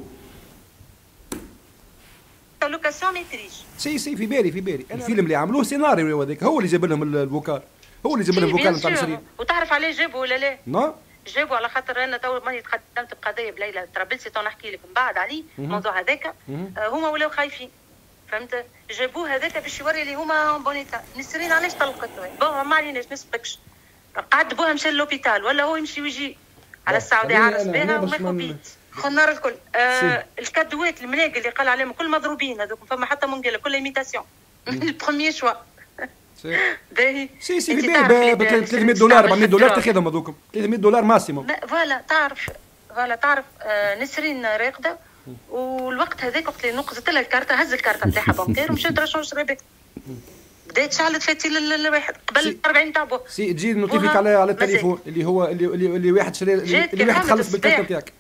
لوكاسيون ميتريج سي سي في بالي في بالي الفيلم اللي عملوه سيناريو هذاك هو اللي جاب لهم الوكاله هو اللي جاب لهم الوكاله نتاع نسرين. وتعرف عليه جابوا ولا لا؟ نعم جابوا على خاطر انا تو ماني تقدمت بقضيه بليلى طرابلسي تو نحكي لك من بعد عليه الموضوع هذاك هما ولاو خايفين فهمت جابوه هذاك باش يوري اللي هما بونيتا نسرين علاش طلقت بون ما عليناش نسبكش قعد بوها مشى للوبيتال ولا هو يمشي ويجي على السعوديه عرس بها وما ياخذ بيت خنار الكل آه الكادوات المناقل اللي قال عليهم كل مضروبين هذوك فما حتى منقله كل ايميتاسيون البروميير شوا باهي سي سي ب ثلاثمية دولار أربعمية دولار تاخذهم هذوكم ثلاثمية دولار ماكسيموم فوالا تعرف فوالا تعرف آه نسرين راقده والوقت هذاك وقت اللي نقزت لها الكارته هز الكارته نتاعها بنكير ومشات رشوش ربك بدات شعلت فاتي للواحد قبل أربعين تاع بوه سي تجي نوتيفيك على على التليفون اللي هو اللي اللي واحد شري اللي واحد خلص بالكارته نتاعك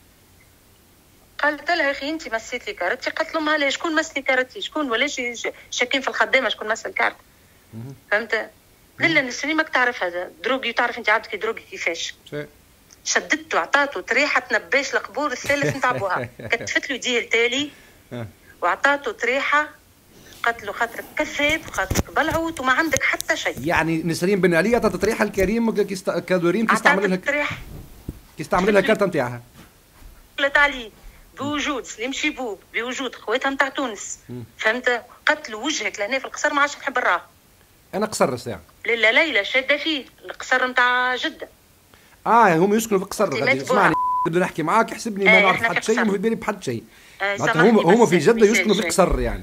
قالت لها يا اخي انت مسيت لي كارتي قالت لهم هلا شكون مس لي كارتي شكون ولاش شاكين في الخدامه شكون مس الكارت فهمت للا نسرين ماك تعرف هذا دروغي تعرف انت عبدك دروغي كيفاش شدت له عطاته طريحه تنباش القبور الثالث نتاع بوها كتفت له يديه التالي وعطاته طريحه قالت له خاطرك كذاب خاطرك بلعوت وما عندك حتى شيء. يعني نسرين بن علي عطات طريحه الكريم كدوريم تستعمل لها تستعمل لها الكارته نتاعها قالت علي بوجود سليم شيبوب بوجود خواتها نتاع تونس فهمت قتلوا وجهك لهنا في القصر ما عادش نحب نراه. انا قصر الساعه لا ليلى شاده فيه القصر نتاع جده. اه هم يسكنوا في القصر غادي اسمعني نبدا نحكي معاك حسبني ما نعرف حد شيء وما في بالي بحد شيء. معناتها هم هم في جده يسكنوا في القصر يعني.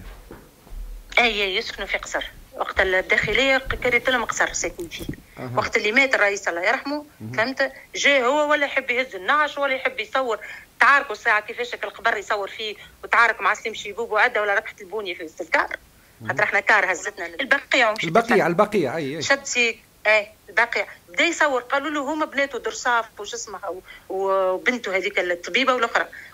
اي يسكنوا في قصر وقت الداخليه كريت لهم قصر ساكنين فيه. أه. وقت اللي مات الرئيس الله يرحمه فهمت جاء هو ولا يحب يهز النعش ولا يحب يصور تعاركوا الساعه كيفاش القبر يصور فيه وتعارك مع سليم شيبوب وعده ولا ركحه البونيه في وسط الكار خاطر احنا كار هزتنا البقيع ومشيت البقيع البقيع اي شد سيك اي البقيع بدا يصور قالوا له هما بناته درصاف وش اسمها وبنته هذيك الطبيبه والاخرى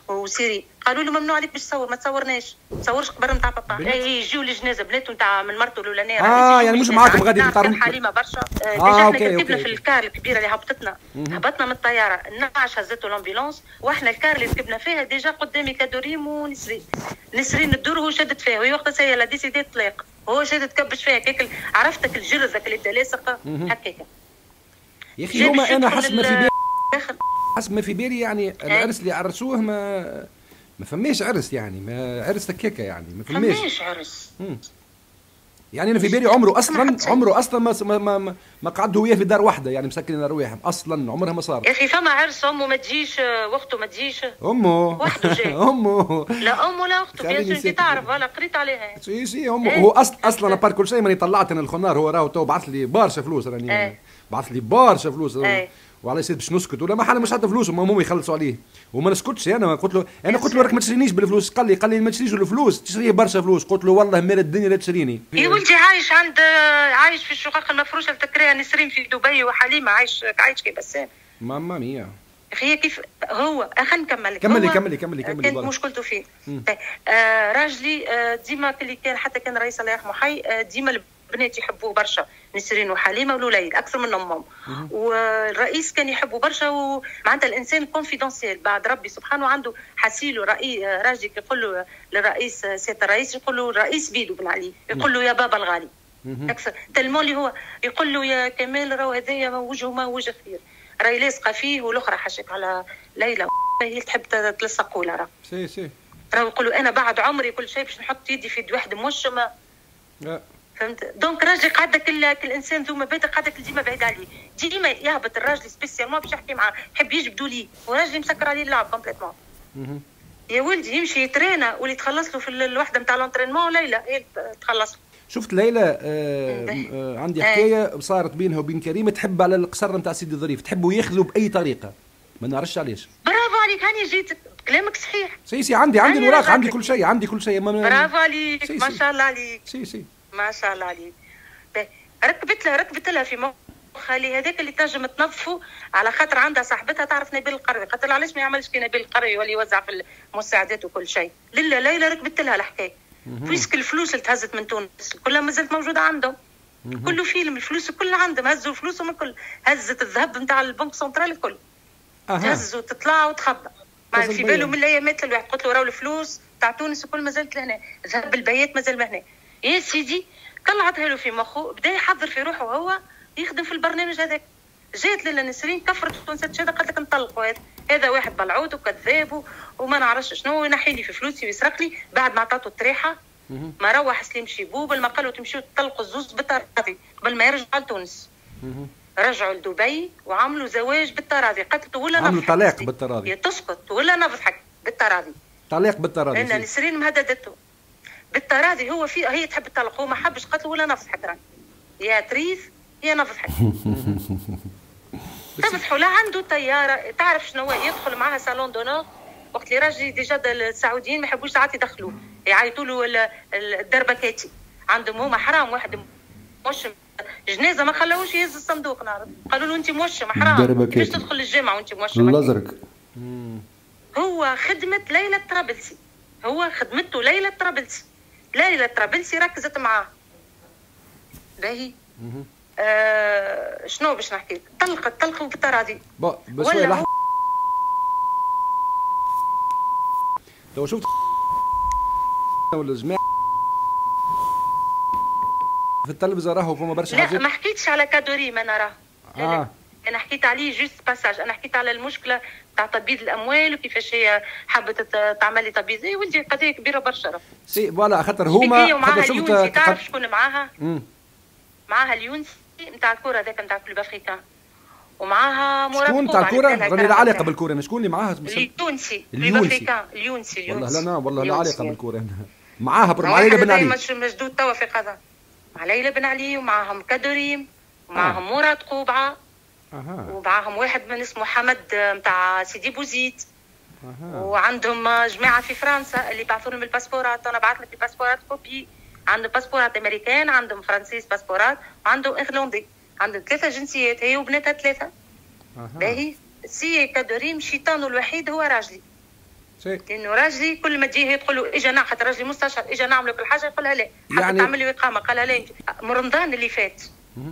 وسيري. قالوا له ممنوع عليك باش تصور، ما تصورناش، ما تصورش قبر نتاع بابا. اي يجيو الجنازه بناته نتاع من مرته الاولانيه. اه يعني مش معاكم غادي كان حليمه برشا. آه ديجا احنا كتبنا في الكار الكبيره اللي هبطتنا، هبطنا من الطياره، النعش هزته الامبيلونس، واحنا الكار اللي ركبنا فيها ديجا قدامي كادوريم ونسرين. نسرين الدور هو شدت فيها، وهي وقتها سي لا ديسيدي تطلق، هو شدت كبش فيها كيك. عرفتك الجرز ذاك اللي بدا لاصق هكاك. يا اخي هما انا حسب ما في بالي حسب ما في بالي يعني العرس اللي عرسوه ما ما فماش عرس، يعني ما عرس هكاكا، يعني ما فماش فماش عرس. مم. يعني انا في بالي عمره اصلا عمره اصلا ما ما ما, ما قعدوا وياه في دار واحده، يعني مسكنين رواحهم اصلا عمرها ما صار. يا اخي فما عرس امه ما تجيش، وقته ما تجيش. امه وحده جاي. امه لا امه لا اخته، بيان انت تعرف ولا قريت عليها. سي سي امه ايه؟ هو اصلا اصلا بار كل شيء ماني طلعت انا الخنار، هو راهو تو بعث لي برشا فلوس راني ايه؟ بعث لي برشا فلوس ايه؟ وعلى يصير باش نسكت ولا ما حنا مش حتى فلوسهم هم يخلصوا عليه وما نسكتش. انا قلت له انا قلت له راك ما تشرينيش بالفلوس، قال لي قال لي ما تشريش الفلوس، تشريه برشا فلوس. قلت له والله مال الدنيا لا تشريني. يا ولدي عايش عند عايش في الشقق المفروشه التكريه نسرين في دبي، وحليمه عايش عايش كي بسام. ماما ميا اخي كيف هو خلينا نكمل. كملي كملي كملي كملي. كانت مشكلته فيه. آه راجلي آه ديما اللي كان حتى كان رئيس الله يرحمه حي، آه ديما البنات يحبوه برشا، نسرين وحليمه ولوليد اكثر من امهم. والرئيس كان يحبه برشا، ومعناتها الانسان كونفيدونسيال بعد ربي سبحانه عنده حسيله رئيس راجل يقول له للرئيس سياده الرئيس، يقول له الرئيس بيدو بن علي، يقول له يا بابا الغالي اكثر تلمو اللي هو يقول له يا كمال راهو هذايا وجهه ما وجه خير، راهي لاصقه فيه. والاخرى حشك على ليلى هي تحب تلصقوا لها. سي سي راهو يقول له انا بعد عمري كل شيء باش نحط يدي في يد واحد موشمه. فهمت؟ دونك راجل قعدك كل انسان ذو مبادئ قعدك ديما بعيد عليه، ديما يهبط الراجل سبيسيالمون باش يحكي معاه، يحب يجبدوا ليه، وراجل مسكر عليه اللعب كومبليتمون. يا ولدي يمشي يترينا واللي تخلص له في الوحده نتاع لونترينمون ليلى هي تخلص. شفت ليلى آه آه عندي حكايه صارت بينها وبين كريم، تحب على القصر نتاع سيدي الظريف، تحبوا ياخذوا باي طريقه، ما نعرفش علاش. برافو عليك، هاني جيت كلامك صحيح. سي سي عندي عندي الوراق، عندي كل شيء، عندي كل شيء. برافو عليك، ما شاء الله عليك. سي سي ما شاء الله عليك. ركبت لها ركبت لها في مخها اللي هذاك اللي تنجم تنظفه، على خاطر عندها صاحبتها تعرف نبيل القروي، قالت لها علاش ما يعملش كي نبيل القروي يولي يوزع في المساعدات وكل شيء. لله ليلى ركبت لها الحكايه، بويسك الفلوس اللي تهزت من تونس كلها ما زالت موجوده عندهم. كله فيلم الفلوس كلها عندهم، هزوا فلوسهم الكل، هزت الذهب نتاع البنك سنترال الكل. تهز وتطلع وتخبى. ما في باله من الايامات الواحد قلت له راهو الفلوس تاع تونس الكل ما زالت لهنا، ذهب البيات ما زال لهنا. يا سيدي طلعتها له في مخه، بدا يحضر في روحه وهو يخدم في البرنامج هذاك. جات لاله نسرين كفرت التونسات شهاده، قالت لك نطلقوا هذا هذا واحد بلعوت وكذاب وما نعرفش شنو، ينحي لي في فلوسي ويسرق لي. بعد ما عطاته التريحه ما روح سليم شيبوب ما قالوا تمشيو تطلقوا الزوز بالتراضي قبل ما يرجعوا لتونس. رجعوا لدبي وعملوا زواج بالتراضي. قالت له ولا نضحك، عملوا طلاق بالتراضي. تسكت ولا نضحك بالتراضي. طلاق بالتراضي. لان نسرين مهددته بالتراضي، هو في هي تحب تطلق، هو ما حبش، قالت له ولا نضحك راني يا تريث يا نضحك. تفتحوا لا عنده طياره، تعرف شنو هو يدخل معها صالون دونور وقت اللي راجي ديجا السعوديين ما يحبوش ساعات يدخلوه، يعيطوا له الدربكاتي عندهم هما حرام. واحد موشم جنازه ما خلاوش يهز الصندوق، نعرف قالوا له انت موشم حرام كيفاش تدخل الجامع وانت موشم الازرق. هو خدمه ليلى الطرابلسي، هو خدمته ليلى الطرابلسي. ليلى الطرابلسي ركزت معاه باهي. آه شنو باش نحكي، طلقت طلقوا بالتراضي. بس ولا لحظه لو شفت ولا جماعه في التلفزه راهو فما برشا حاجات. لا ما حكيتش على كادوريم انا راه. اه انا حكيت عليه جوست باساج، انا حكيت على المشكله تاع تبييض الاموال وكيفاش هي حابه تعمل لي تبييض. اي ولدي قضيه كبيره برشا راه. سي فوالا خاطر هما خاطر شفت تعرف شكون معاها؟ امم معاها اليونسي نتاع الكره هذاك نتاع كلوب افريكان، ومعاها مراد شكون نتاع الكره؟ راني لا علاقه بالكره، شكون اللي معاها؟ اليونسي كلوب افريكان اليونسي اليونسي والله لا لا والله لا علاقه بالكره. معاها مع ليلى بن علي مشدود توا في قضاء مع ليلى بن علي، ومعاهم كادوريم ومعاهم آه. مراد قوبعه أه. ومعاهم واحد من اسمه حمد نتاع سيدي بوزيد أه. وعندهم جماعه في فرنسا اللي بعثوا لهم الباسبورات. انا بعث لك الباسبورات كوبي، عندهم باسبورات امريكان، عندهم فرنسيس باسبورات، وعندهم ايرلندي، عندهم ثلاثه جنسيات هي وبناتها ثلاثه. أه. باهي سي كادوريم شيطانه الوحيد هو راجلي. لانه راجلي كل ما تجي هي تقول له اجا نعم، خاطر راجلي مستشار اجا نعمل لك الحاجه يقولها لا، حتى يعني تعمل لي اقامه قالها لا. من رمضان اللي فات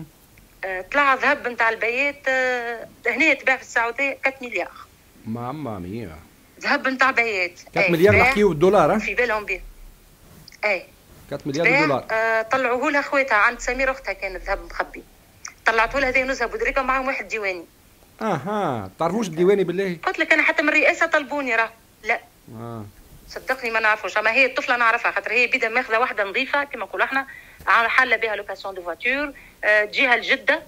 آه طلع ذهب نتاع البيات آه هنا يتباع في السعوديه أربعة مليار. ماما ميا ذهب نتاع بيات أربعة مليار نحكيو بالدولار. في بالهم به اي أربعة مليار دولار. آه طلعوه لها خواتها عند سميره اختها كان الذهب مخبي، طلعته لها هذه نزهه بودريكه معهم واحد ديواني. اها تعرفوش الديواني بالله؟ قلت لك انا حتى من الرئاسه طلبوني راه لا اه صدقني ما نعرفوش، اما هي الطفله نعرفها خاطر هي بدا ماخذه واحده نظيفه كما نقولوا احنا حاله بها لوكاسيون دو فواتور، تجيها لجده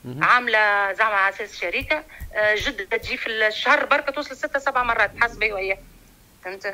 عامله زعما على اساس شركه، جده تجي في الشهر بركه توصل ستة سبع مرات حسب وياه فهمت.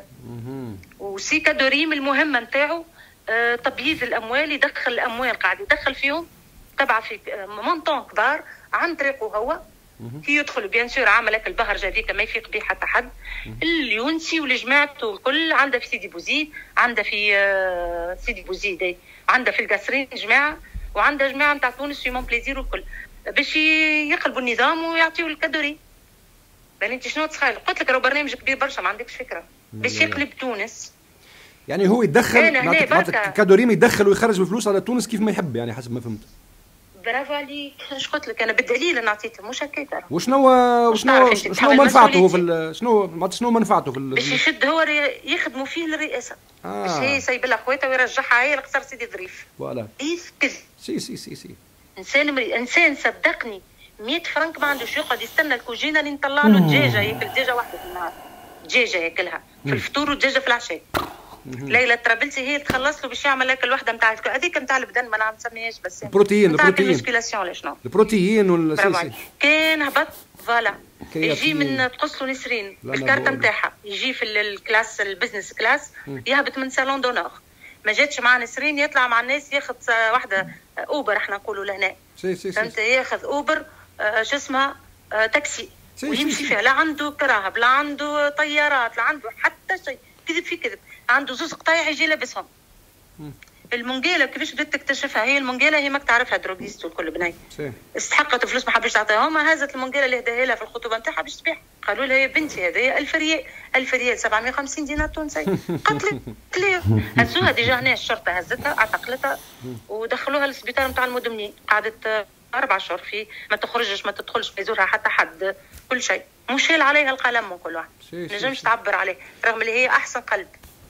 وسيكا دوريم المهمه نتاعو تبييض الاموال، يدخل الاموال قاعد يدخل فيهم تبع في مونطون كبار عن طريقه هو كي يدخل بيان سور عامل هكا البهرجه هذيك ما يفيق به حتى حد. اليونسي والجماعته الكل عندها في سيدي بوزيد، عندها في سيدي بوزيد، عندها في القصرين جماعه، وعندها جماعه نتاع تونس في مون بليزير والكل باش يقلبوا النظام ويعطيوا الكادوري. بل انت شنو تخيل؟ قلت لك راهو برنامج كبير برشا ما عندكش فكره باش يقلب تونس. يعني هو يدخل كادوريم يدخل ويخرج بفلوس على تونس كيف ما يحب يعني حسب ما فهمت. برافو عليك. اش قلت لك انا بالدليل انا عطيته مش هكاك. وشنو وشنو شنو منفعته في شنو شنو منفعته في باش يشد هو يخدموا فيه الرئاسه آه. باش هي يسيب لها خواتها ويرجعها هي لقصر سيدي ظريف. فوالا كذب. سي سي سي سي انسان مري... انسان صدقني مية فرنك ما عندوش يقعد يستنى الكوجينه اللي نطلع له دجاجه ياكل دجاجه واحده في النهار، دجاجه ياكلها في الفطور ودجاجه في العشاء. ليلى طرابلسي هي تخلص له باش يعمل اكل وحده نتاع هذيك نتاع البدن ما نسميهاش بس البروتين البروتين المسكيلاسيون ولا شنو البروتين ولا كان هبط فوالا يجي من تقص له نسرين بالكارته نتاعها يجي في الكلاس البزنس كلاس يهبط من سالون دونور ما جاتش مع نسرين يطلع مع الناس ياخذ واحده اوبر احنا نقولوا لهنا فهمت ياخذ اوبر آه شو اسمها آه تاكسي ويمشي فيها لا عنده كراهب لا عنده طيارات لا عنده حتى شيء كذب في كذب عنده زوز قطايع يجي لابسهم. المونجيلا كيفاش بدات تكتشفها هي المونجيلا هي ماك تعرفها دروغيست والكل بني استحقت فلوس ما حبش تعطيهم هزت المونجيلا اللي هداها لها في الخطوبه نتاعها باش تبيع قالوا لها يا بنتي هذه ألف ريال ألف ريال سبعمية وخمسين دينار تونسي قتلت ليه هزوها ديجا هنا الشرطه هزتها اعتقلتها ودخلوها للسبيطار نتاع المدمنين قعدت اربع شهور فيه ما تخرجش ما تدخلش ما يزورها حتى حد كل شيء مش شايل عليها القلم من كل واحد ما نجمش تعبر عليه رغم اللي هي احسن قلب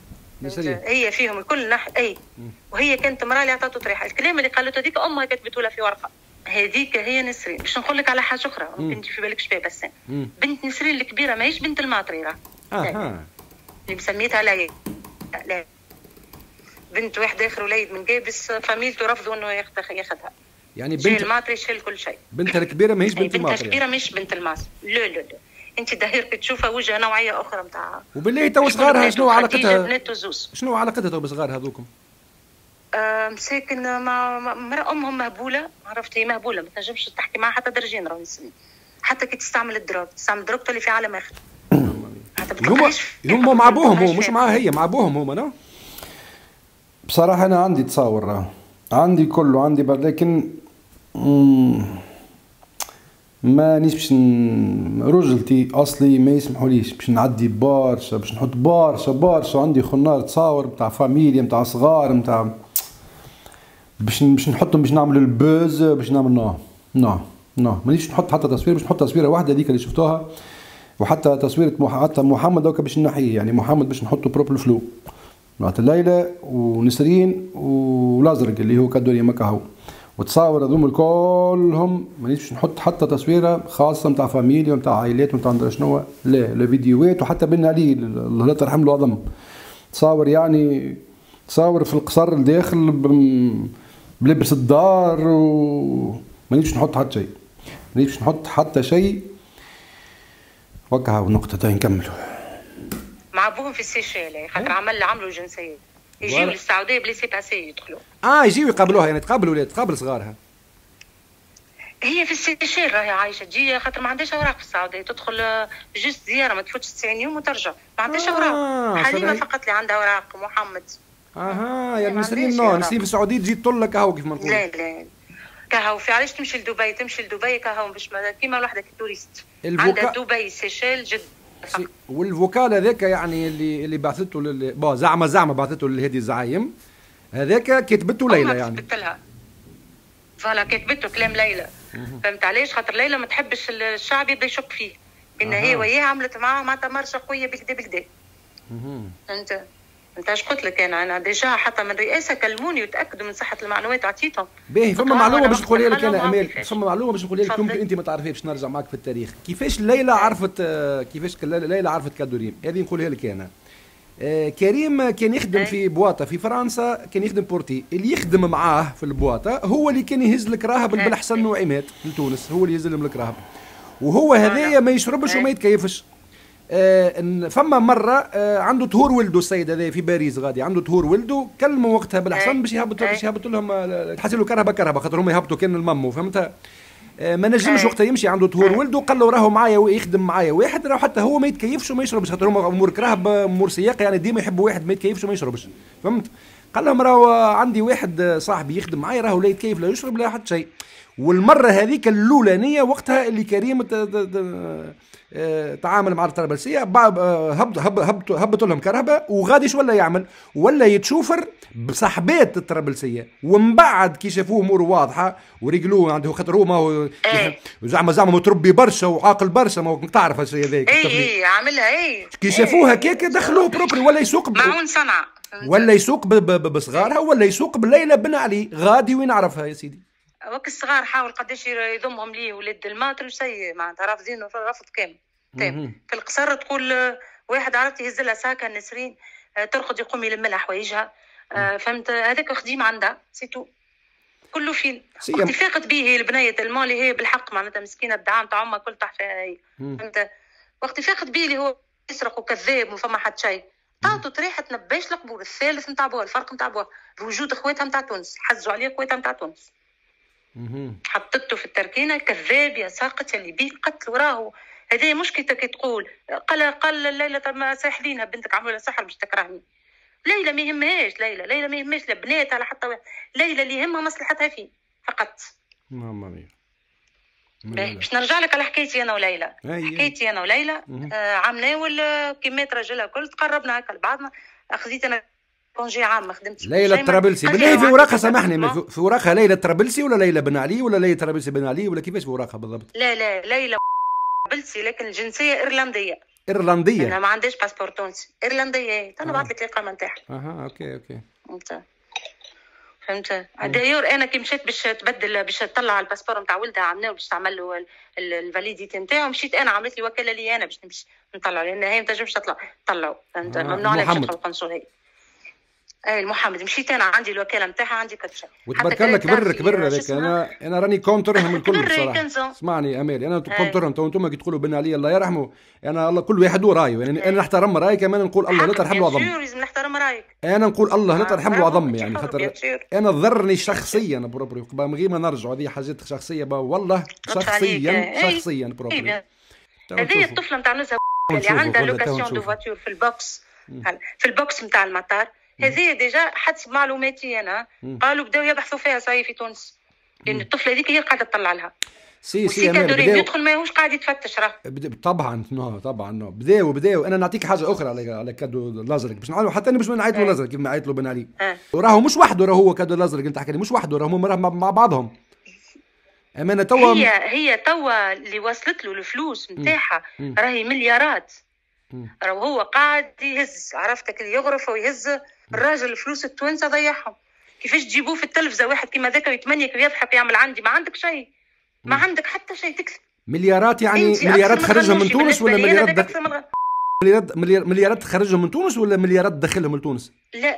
هي فيهم الكل نح اي وهي كانت امراه اللي عطاته طريحه الكلام اللي قالته هذيك امها كتبته لها في ورقه هذيك هي نسرين باش نقول لك على حاجه اخرى ممكن تجي في بالك شباب بس مم. بنت نسرين الكبيره ماهيش بنت الماطري راه اها اللي مسميتها ليلى لا بنت واحد اخر وليد من قابس فاميلته رفضوا انه ياخذها يعني بنت الماطري شيل كل شيء بنتها الكبيره ماهيش بنت الماطري بنتها الكبيره ماهيش بنت الماطري لا لا لا انت دهيرك تشوفها وجهه نوعيه اخرى نتاع وبالله تو صغارها شنو علاقتها شنو علاقتها تو بصغار هذوكم آه مساكن مع مرأة امهم مهبوله عرفت هي مهبوله ما تنجمش تحكي معها حتى درجين راهو يسمي حتى كي تستعمل الدروب تستعمل دروب اللي في عالم اخر هما هما مع ابوهم هو مش معاها هي مع ابوهم هما نو بصراحه انا عندي تصور عندي كله عندي بعد لكن مانيش باش رجلتي اصلي ما يسمحوليش باش نعدي برشا باش نحط برشا برشا عندي خنار تصاور نتاع فاميليا نتاع صغار نتاع باش باش نحطهم باش نعمل البوز باش نعمل نو نو نو مانيش نحط حتى تصوير باش نحط تصويره واحده هذيك اللي شفتوها وحتى تصويره مح... حتى محمد دوكا باش نحيه يعني محمد باش نحطه بروبل فلو نعطي ليلى ونسرين والازرق اللي هو كادوري مكاهو وتصاور هذوم كلهم مانيش باش نحط حتى تصويره خاصه نتاع فاميليا نتاع عائلات نتاع شنو لا الفيديوهات وحتى بن علي الله لا ترحم له عظم تصاور يعني تصاور في القصر الداخل بلبس الدار ومانيش باش نحط حتى شيء مانيش باش نحط حتى شيء وكا ونقطة نكملوا مع ابوهم في السيشيل خاطر عمل عملوا جنسيه يجيو للسعوديه بلي سي باسي يدخلوا اه يجيو يقابلوها يعني تقابلوا ولاد تقابل صغارها هي في السيشيل راهي عايشه تجي خاطر ما عندهاش اوراق في السعوديه تدخل جست زياره ما تفوتش تسعين يوم وترجع ما عندهاش اوراق آه حليمه فقط اللي عندها اوراق محمد اها يعني نسرين نو نسرين في السعوديه تجي تطل لك كهو كيف ما نقول لا لا كهو في علاش تمشي لدبي تمشي لدبي كهو باش كيما الوحده كتوريست عندها دبي سيشيل جد والفوكال هذاك يعني اللي اللي بعثته لل... با زعما زعما بعثته لهذه الزعايم هذاك كتبته ليلى يعني كتبت لها فوالا كتبته كلام ليلى. فهمت علاش؟ خاطر ليلى ما تحبش الشعب يبدا يشك فيه ان أه. هي وياه عملت معاه معناتها مرشه قويه بكدا بكدا. فهمت؟ انت اش قلت لك انا انا ديجا حتى من الرئاسه كلموني وتاكدوا من صحه المعلومات عطيتهم. باهي فما معلومه باش نقولها لك انا امال، فما معلومه باش نقولها لك يمكن انت ما تعرفيها باش نرجع معك في التاريخ. كيفاش ليلى عرفت كيفاش ليلى عرفت كادوريم هذه نقولها لك انا. آه كريم كان يخدم أي. في بواطه في فرنسا، كان يخدم بورتي، اللي يخدم معاه في البواطه هو اللي كان يهز لك راهب بالحسن وعماد لتونس، هو اللي يهز لهم لك راهب، وهو هذايا ما يشربش وما يتكيفش. آه فما مرة آه عنده طهور ولده السيد هذا في باريس غادي عنده طهور ولده، كلموا وقتها بالحسن باش يهبط باش يهبط لهم تحسن له كرهبة كرهبة خاطر هم يهبطوا كان المامو فهمتها. آه ما نجمش وقتها يمشي عنده طهور ولده، قال له راهو معايا ويخدم معايا واحد راهو حتى هو ما يتكيفش وما يشربش خاطر هما امور كرهب امور سياقه يعني ديما يحبوا واحد ما يتكيفش وما يشربش فهمت. قال لهم راهو عندي واحد صاحبي يخدم معايا راهو لا يتكيف لا يشرب لا حتى شيء. والمرة هذيك الأولانية وقتها اللي كريم تعامل مع الطرابلسية هبط هبط هبط لهم كرهبة وغادي شو ولا يعمل ولا يتشوفر بصحبات الطرابلسية، ومن بعد كي شافوه امور واضحة ورجلوه عنده خاطر هو ما هو زعما زعما متربي برشا وعاقل برشا ما تعرف هالشيء هذاك اي اي عاملها اي كي شافوه هكاك دخلوه بروبري ولا يسوق معون صنعاء ولا يسوق بصغارها ولا يسوق بليلى بن علي غادي وين نعرفها يا سيدي. وقت الصغار حاول قداش يضمهم ليه ولاد الماتر وسي معناتها رافضينه رفض كامل تام. في القصر تقول واحد عرفت يهز لها ساكه نسرين ترقد يقوم يلم لها حوايجها فهمت هذاك خديم عندها سيتو كله فين. وقت فاقت به هي البنيه المال هي بالحق معناتها مسكينه الدعم تاع امها كل تحت هي فهمت. وقت فاقت به اللي هو يسرق وكذاب وما فما حتى شيء تعطوا طريحه تنباش القبور الثالث نتاع بوها الفرق نتاع بوها بوجود اخواتها نتاع تونس حزوا عليه اخواتها نتاع تونس. حطته في التركينه كذاب يا ساقط اللي بيه قتل وراه هذه مشكلة كي تقول قال قال ليلى ما ساحلينها بنتك عملوا لها سحر باش تكرهني. ليلى ما يهمهاش ليلى ليلى ما يهمهاش لا بنات على حتى واحد. ليلى اللي يهمها مصلحتها فيه فقط. ماما ميا باش نرجع لك على حكايتي انا وليلى. حكايتي انا وليلى آه عام ناول كميات راجلها الكل تقربنا هكا لبعضنا. خذيت انا كونجي عام ما خدمتش. ليلى الطرابلسي بالله في اوراقها سامحني في اوراقها ليلى الطرابلسي ولا ليلى بن علي ولا ليلى الطرابلسي بن علي ولا كيفاش في اوراقها بالضبط؟ لا لا ليلى طرابلسي لكن الجنسيه ايرلنديه. ايرلنديه؟ انا ما عنديش باسبور تونسي ايرلنديه. انا بعث لك الاقامه نتاعها. اها اوكي اوكي فهمت فهمت. دايور انا كي مشيت باش تبدل باش تطلع الباسبور نتاع ولدها عملناه باش تعمل له الفاليديتي نتاعو مشيت انا عملت لي وكاله لي انا باش نمشي نطلعه لان هي ما تنجمش تطلع طلعوا فهمت. ممنوع عليك تدخل القنصليه. اي المحمد مشيت انا عندي الوكاله نتاعها عندي كل شيء. وتبارك الله كبر كبر هذاك. انا انا راني كونترهم الكل بصراحه. اسمعني امالي انا كونترهم تو انتم كي تقولوا بن علي الله يرحمه انا الله كل واحد ورايه يعني انا نحترم رايي كمان نقول الله لا ترحم له عظم. لازم نحترم رايك. انا نقول الله لا ترحم له عظم يعني خاطر انا ضرني شخصيا بروبري قبل من غير ما نرجع هذه حاجات شخصيه والله شخصيا شخصيا بروبري. هذه الطفله نتاع نزهه اللي عندها لوكاسيون دو فواتور في البوكس في البوكس نتاع المطار هذه ديجا حسب معلوماتي انا قالوا بداو يبحثوا فيها صاي في تونس لان الطفله هذيك هي قاعده تطلع لها. سي سي بداو يدخل ماهوش قاعد يتفتش راه طبعا نو طبعا نو بداو بداو انا نعطيك حاجه اخرى على على كادو الازرق باش نعلموا حتى انا باش نعيط له الازرق كيف ما عيط له بن علي. وراهو مش وحده راهو هو كادو الازرق انت حكي لي مش وحده راهو هما مع بعضهم. امانه توا هي هي توا اللي وصلت له الفلوس نتاعها راهي مليارات. راهو هو قاعد يهز عرفتك اللي يغرف ويهز الراجل الفلوس التوانسه ضيعهم. كيفاش تجيبوه في التلفزه واحد كيما ذاك ويتمنيك ويضحك ويعمل عندي ما عندك شيء ما عندك حتى شيء تكسب مليارات يعني مليارات خرجهم من تونس ولا مليارات دخ... مليارات مليارات خرجهم من تونس ولا مليارات دخلهم لتونس؟ لا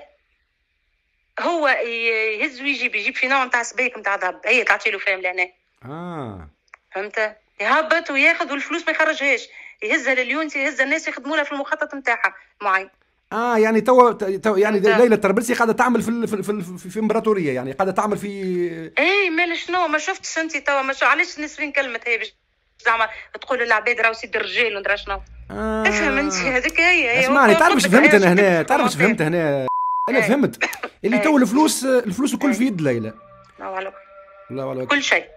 هو يهز ويجيب يجيب في نوع نتاع سبيك نتاع ذهب هي تعطي له فاهم لهنا. اه فهمت يهبط وياخذ والفلوس ما يخرجهاش يهزها لليونسي يهزها الناس يخدموا لها في المخطط نتاعها معين. اه يعني تو, تو يعني ليلى الطرابلسي قاعده تعمل في في في, في, في امبراطوريه يعني قاعده تعمل في اي مال شنو ما شفتش انت تو ما علاش نسرين كلمه هي باش زعما تقول للعباد راهو سيد الرجال وندرا شنو. آه. افهم انت هذيك هي هي اسمعني تعرف ايش فهمت انا هنا تعرف ايش فهمت هنا انا فهمت اللي تو الفلوس الفلوس الكل في يد ليلى. لا والو لا والو كل شيء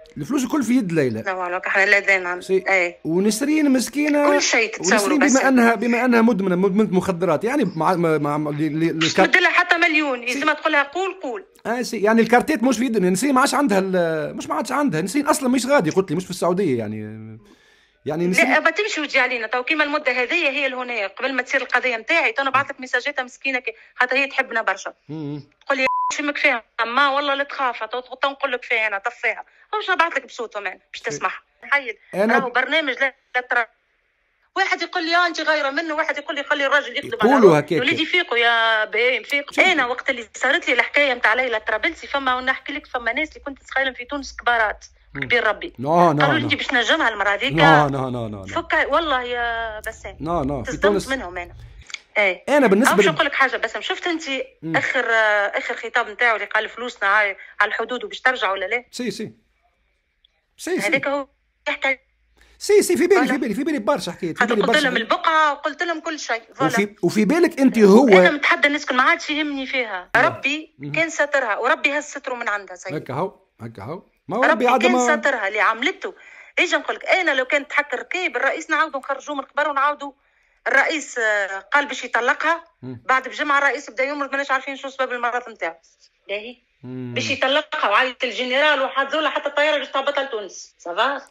الفلوس الكل في يد ليلى. لا والله احنا لا دينا اي. ونسرين مسكينه كل شيء تتصوروا بس بما انها بما انها مدمنه مدمنه مخدرات يعني مع مع مش تمد لها حتى مليون لازم تقول لها قول قول. اه سي يعني الكارتيت مش في يد نسرين ما عادش عندها مش ما عادش عندها نسرين اصلا مش غادي قلت لي مش في السعوديه يعني يعني لا ما تمشي وتجي علينا تو كيما المده هذه هي لهنا قبل ما تصير القضيه نتاعي تو نبعث لك ميساجاتها مسكينه خاطر هي تحبنا برشا. تقول لي شمك فيها ما والله لا تخاف تو نقول لك فيها انا طفيها واش نبعث لك بصوتهم يعني باش تسمعها. حيل راهو برنامج لا ترى واحد يقول لي انت غايره منه واحد يقول لي خلي الراجل يخدم على روحه. وليدي فيقوا يا باهي فيقوا. انا وقت اللي صارت لي الحكايه نتاع ليلى طرابلسي فما نحكي لك فما ناس اللي كنت تخيلهم في تونس كبارات كبير ربي نو نو قالوا لي انت باش نجمها المراه هذيك. نو نو نو نو فك والله يا بسام نو نو في تونس منهم انا. ايه انا بالنسبه باش نقول لك حاجه بسام شفت انت مم. اخر اخر خطاب نتاعو اللي قال فلوسنا هاي على الحدود وباش ترجع ولا لا؟ سي سي سي سي هذاك هو يحكي سي سي في بالي في بالي في بالي برشا حكيت في بالي برشا. قلت لهم البقعه وقلت لهم كل شيء وفي وفي بالك انت هو انا متحدى الناس كل ما عادش يهمني فيها. ربي كان سترها وربي هز ستره من عندها سيدي. هكا هو هكا هو ما هو ربي كان ما... سترها اللي عملته. ايش نقول لك انا لو كانت تحكي ركيب الرئيس نعاودوا نخرجوه من القبر ونعاودوا الرئيس قال باش يطلقها بعد بجمعه الرئيس بدا يمرض ماناش عارفين شو سبب المرض نتاعو باهي باش يطلقها وعيط الجنرال وحدوا لها حتى الطياره باش تهبطها لتونس صافا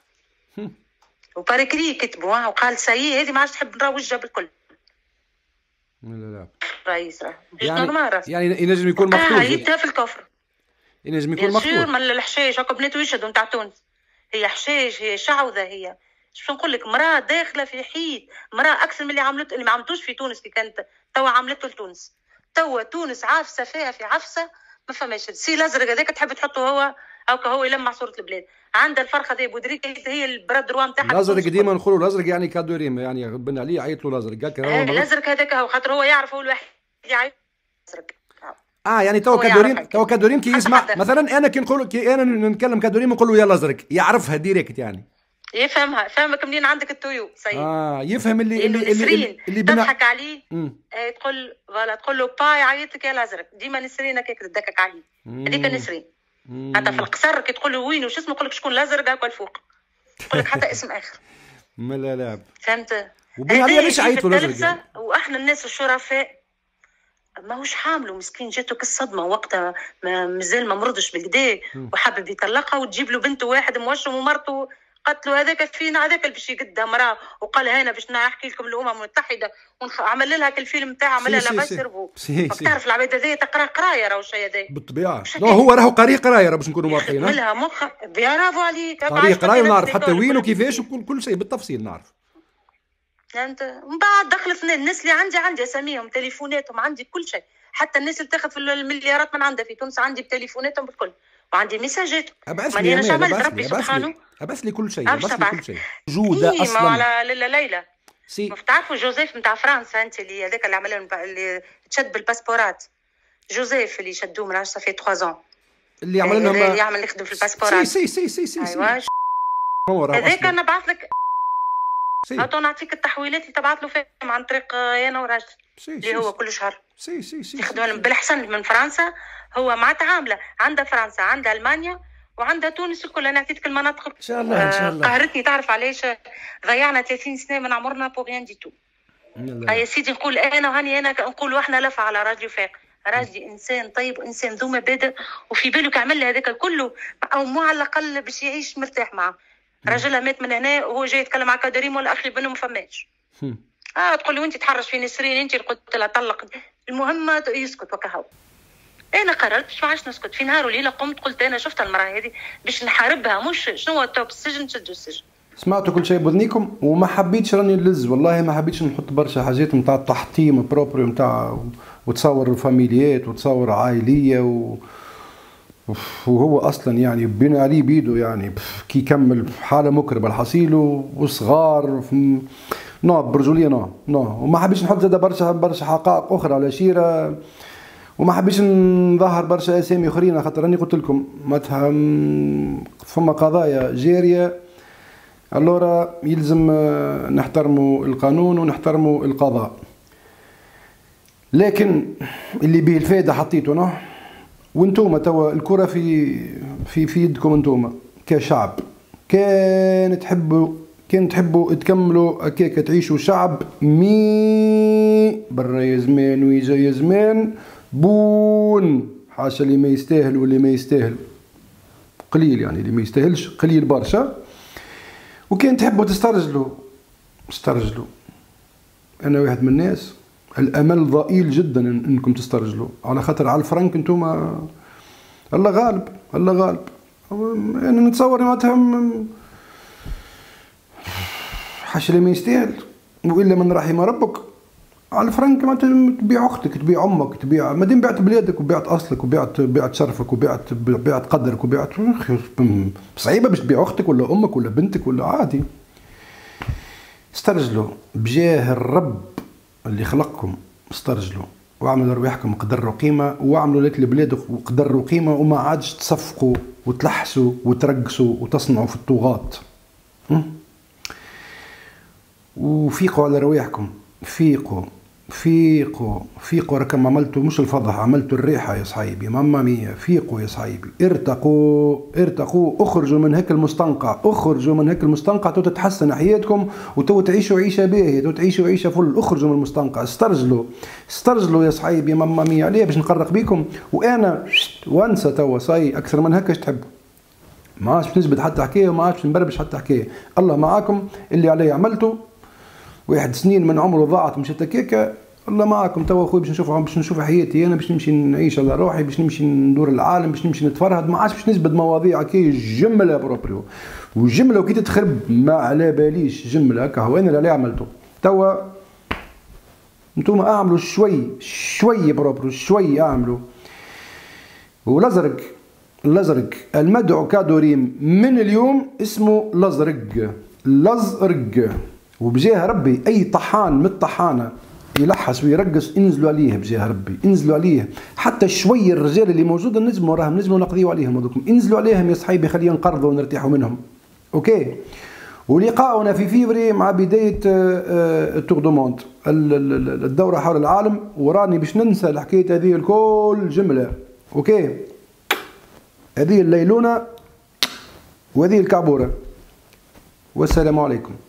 وباريكري كتبوا وقال سي هذه ما عادش تحب نرى وجهها بالكل. لا لا رئيس راه يعني يعني ينجم يكون مقتول اه هيتها في الكفر ينجم يكون مقتول من الحشيش هكا بنات يشهدوا نتاع تونس. هي حشيش هي شعوذه هي شو نقول لك مراه داخله في حيط مراه اكثر من اللي عملته اللي ما عملتوش في تونس كي كانت توا عملته لتونس. توا تونس عافسه فيها في عفسه ما فماش. السي الازرق هذاك تحب تحطه هو هكا هو يلمع صوره البلاد. عندها الفرخه ذي بودريكه هي البراد روا نتاعها. الازرق ديما نقولوا الازرق يعني كادوريم يعني بن عليه عيط له الازرق هكا هو الازرق هذاك هو خاطر هو يعرف هو الواحد يعيط الازرق. اه يعني تو كادوريم تو كادوريم كي يسمع مثلا انا كي نقول كي انا نتكلم كادوريم نقول له يا الازرق يعرفها ديريكت يعني يفهمها فهمك منين عندك التويو سيد. اه يفهم اللي اللي اللي, اللي, اللي تضحك عليه آه تقول فوالا تقول له با يعيطك يا الازرق ديما نسرين هكاك تدكك عليه هذيك نسرين. حتى في القصر كي تقول له وين وش اسمه يقول لك شكون الازرق هكا الفوق يقول لك حتى اسم اخر. لا لا فهمت. وبين عليه ليش عيطوا الازرق يعني. واحنا الناس الشرفاء ماهوش حامله مسكين جاتو كالصدمه وقتها مازال ما مرضش بالكدا وحابب يطلقها وتجيب له بنته واحد موشم ومرته قتلوا هذاك فينا هذاك باش يقدها مراه وقال هنا باش نحكي لكم الامم المتحده وعمل لها الفيلم تاعها عمل لها لا سيرفو. تعرف العباد هذيا تقرا قرايه راهو الشيء هذا بالطبيعه. هو راهو قاري قرايه راه باش نكونوا واقعيين. عملها مخ برافو عليك قاري قرايه ونعرف حتى وين وكيفاش وكل كل شيء بالتفصيل نعرف. فهمت. من بعد دخلت الناس اللي عندي عندي اساميهم تليفوناتهم عندي كل شيء حتى الناس اللي تاخذ في المليارات من عندها في تونس عندي بتليفوناتهم بالكل وعندي ميساجات. ابعث لي انا عملت ربي سبحانه ابعث لي كل شيء ابعث لي كل شيء موجوده إيه اصلا. على ليلى ليلى سي تعرفوا جوزيف نتاع فرنسا انت اللي هذاك اللي عمل اللي تشد بالباسبورات جوزيف اللي شدوه من عشرة في ثلاثة ans اللي عمل لهم اللي يعمل يخدم في الباسبورات. سي سي سي سي سي ايوا هذاك انا بعث لك هاتو نعطيك التحويلات اللي تبعث له فيهم عن طريق انا وراجل اللي هو كل شهر سي سي سي يخدموا بالاحسن من فرنسا. هو معناتها عامله عندها فرنسا عندها المانيا وعندها تونس الكل. انا عطيتك المناطق ان شاء الله ان شاء الله. قهرتني تعرف علاش ضيعنا ثلاثين سنه من عمرنا بو غيان دي تو. يا سيدي نقول انا وهاني انا نقول واحنا لفه على راجل فاق راجلي انسان طيب وانسان ذو مبادئ وفي بالك عمل له هذاك كله او مو على الاقل باش يعيش مرتاح معه. راجلها مات من هنا وهو جاي يتكلم مع كادريم ولا اخي بنه ما فماش. اه تقول له انت تحرش في نسرين انت اللي قلت لها طلق. المهم يسكت وكهو. انا قررت باش ما عادش نسكت. في نهار وليله قمت قلت انا شفت المراه هذه باش نحاربها مش شنو توب السجن نشدوا السجن. سمعتوا كل شيء بذنيكم وما حبيتش راني نلز والله ما حبيتش نحط برشا حاجات نتاع التحطيم بروبري نتاع وتصور الفاميليات وتصور عائليه و... وهو اصلا يعني بين عليه بيدو يعني كي يكمل حاله مكربه الحصيل وصغار نو برجوليه نو نو وما حبيتش نحط زاد برشا برشا حقائق اخرى على شيره وما حبيتش نظهر برشا اسامي اخرين خاطر راني قلت لكم معناتها فما قضايا جاريه اللورا يلزم نحترموا القانون ونحترموا القضاء. لكن اللي به الفائده حطيته نو وانتوما توا الكره في في في يدكم انتوما كشعب كان تحبوا كان تحبوا تكملوا هكاك تعيشوا شعب مي برا يا زمان ويجا يا زمان بون حاشا اللي ما يستاهل واللي ما يستاهل قليل، يعني اللي ما يستاهلش قليل برشا. وكان تحبوا تسترجلوا استرجلوا. انا واحد من الناس الامل ضئيل جدا انكم تسترجلوا، على خاطر على الفرنك انتم الله غالب الله غالب. انا نتصور معناتها حاشا اللي ما يستاهل والا من رحم ربك. على الفرنك معناتها تبيع اختك تبيع امك تبيع ما دام بعت بلادك وبعت اصلك وبعت بعت شرفك وبعت بعت قدرك وبعت صعيبه باش تبيع اختك ولا امك ولا بنتك ولا عادي. استرجلوا بجاه الرب اللي خلقكم، استرجلوا واعملوا رواحكم قدر وقيمه، واعملوا لك البلاد وقدر وقيمه، وما عادش تصفقوا وتلحسوا وترقصوا وتصنعوا في الطغاة. وفيقوا على رواحكم، فيقوا فيقوا فيقوا راكم عملتوا مش الفضح، عملتوا الريحة يا صحيبي. ماما مية فيقوا يا صحيبي، ارتقوا ارتقوا، اخرجوا من هيك المستنقع، اخرجوا من هيك المستنقع تو تتحسن حياتكم وتو تعيشوا عيشة باهية، تو تعيشوا عيشة فل. اخرجوا من المستنقع، استرجلوا استرجلوا يا صحيبي. ماما مية عليه باش نقرق بيكم وانا وانسى توا صاي اكثر من هكا. اش تحبوا؟ ما عادش نثبت حتى حكاية وما عادش نبربش حتى حكاية. الله معاكم، اللي عليه عملته. واحد سنين من عمره ضاعت مشيت هكاكا، الله معاكم. توا خويا باش نشوف باش نشوف حياتي انا، باش نمشي نعيش على روحي، باش نمشي ندور العالم، باش نمشي نتفرهد. ما عادش باش نثبت مواضيع كي جمله بروبريو وجمله وكي تتخرب ما على باليش جمله هكا. هو انا اللي عملته. توا انتم اعملوا شوي شوي بروبريو شوي اعملوا. والازرق الازرق المدعو كادوريم من اليوم اسمه الازرق الازرق. وبجاه ربي اي طحان من الطحانه يلحس ويرقص انزلوا عليه، بجاه ربي انزلوا عليه. حتى شويه الرجال اللي موجود نجموا راهم نجموا نقضيوا عليهم هذوكم، انزلوا عليهم يا صحيبي، خلينا نقرضوا ونرتاحوا منهم. اوكي. ولقاؤنا في فيفري مع بدايه التور دو موند، الدوره حول العالم، وراني باش ننسى الحكايه هذه الكل جمله. اوكي. هذه الليلونه وهذه الكعبوره. والسلام عليكم.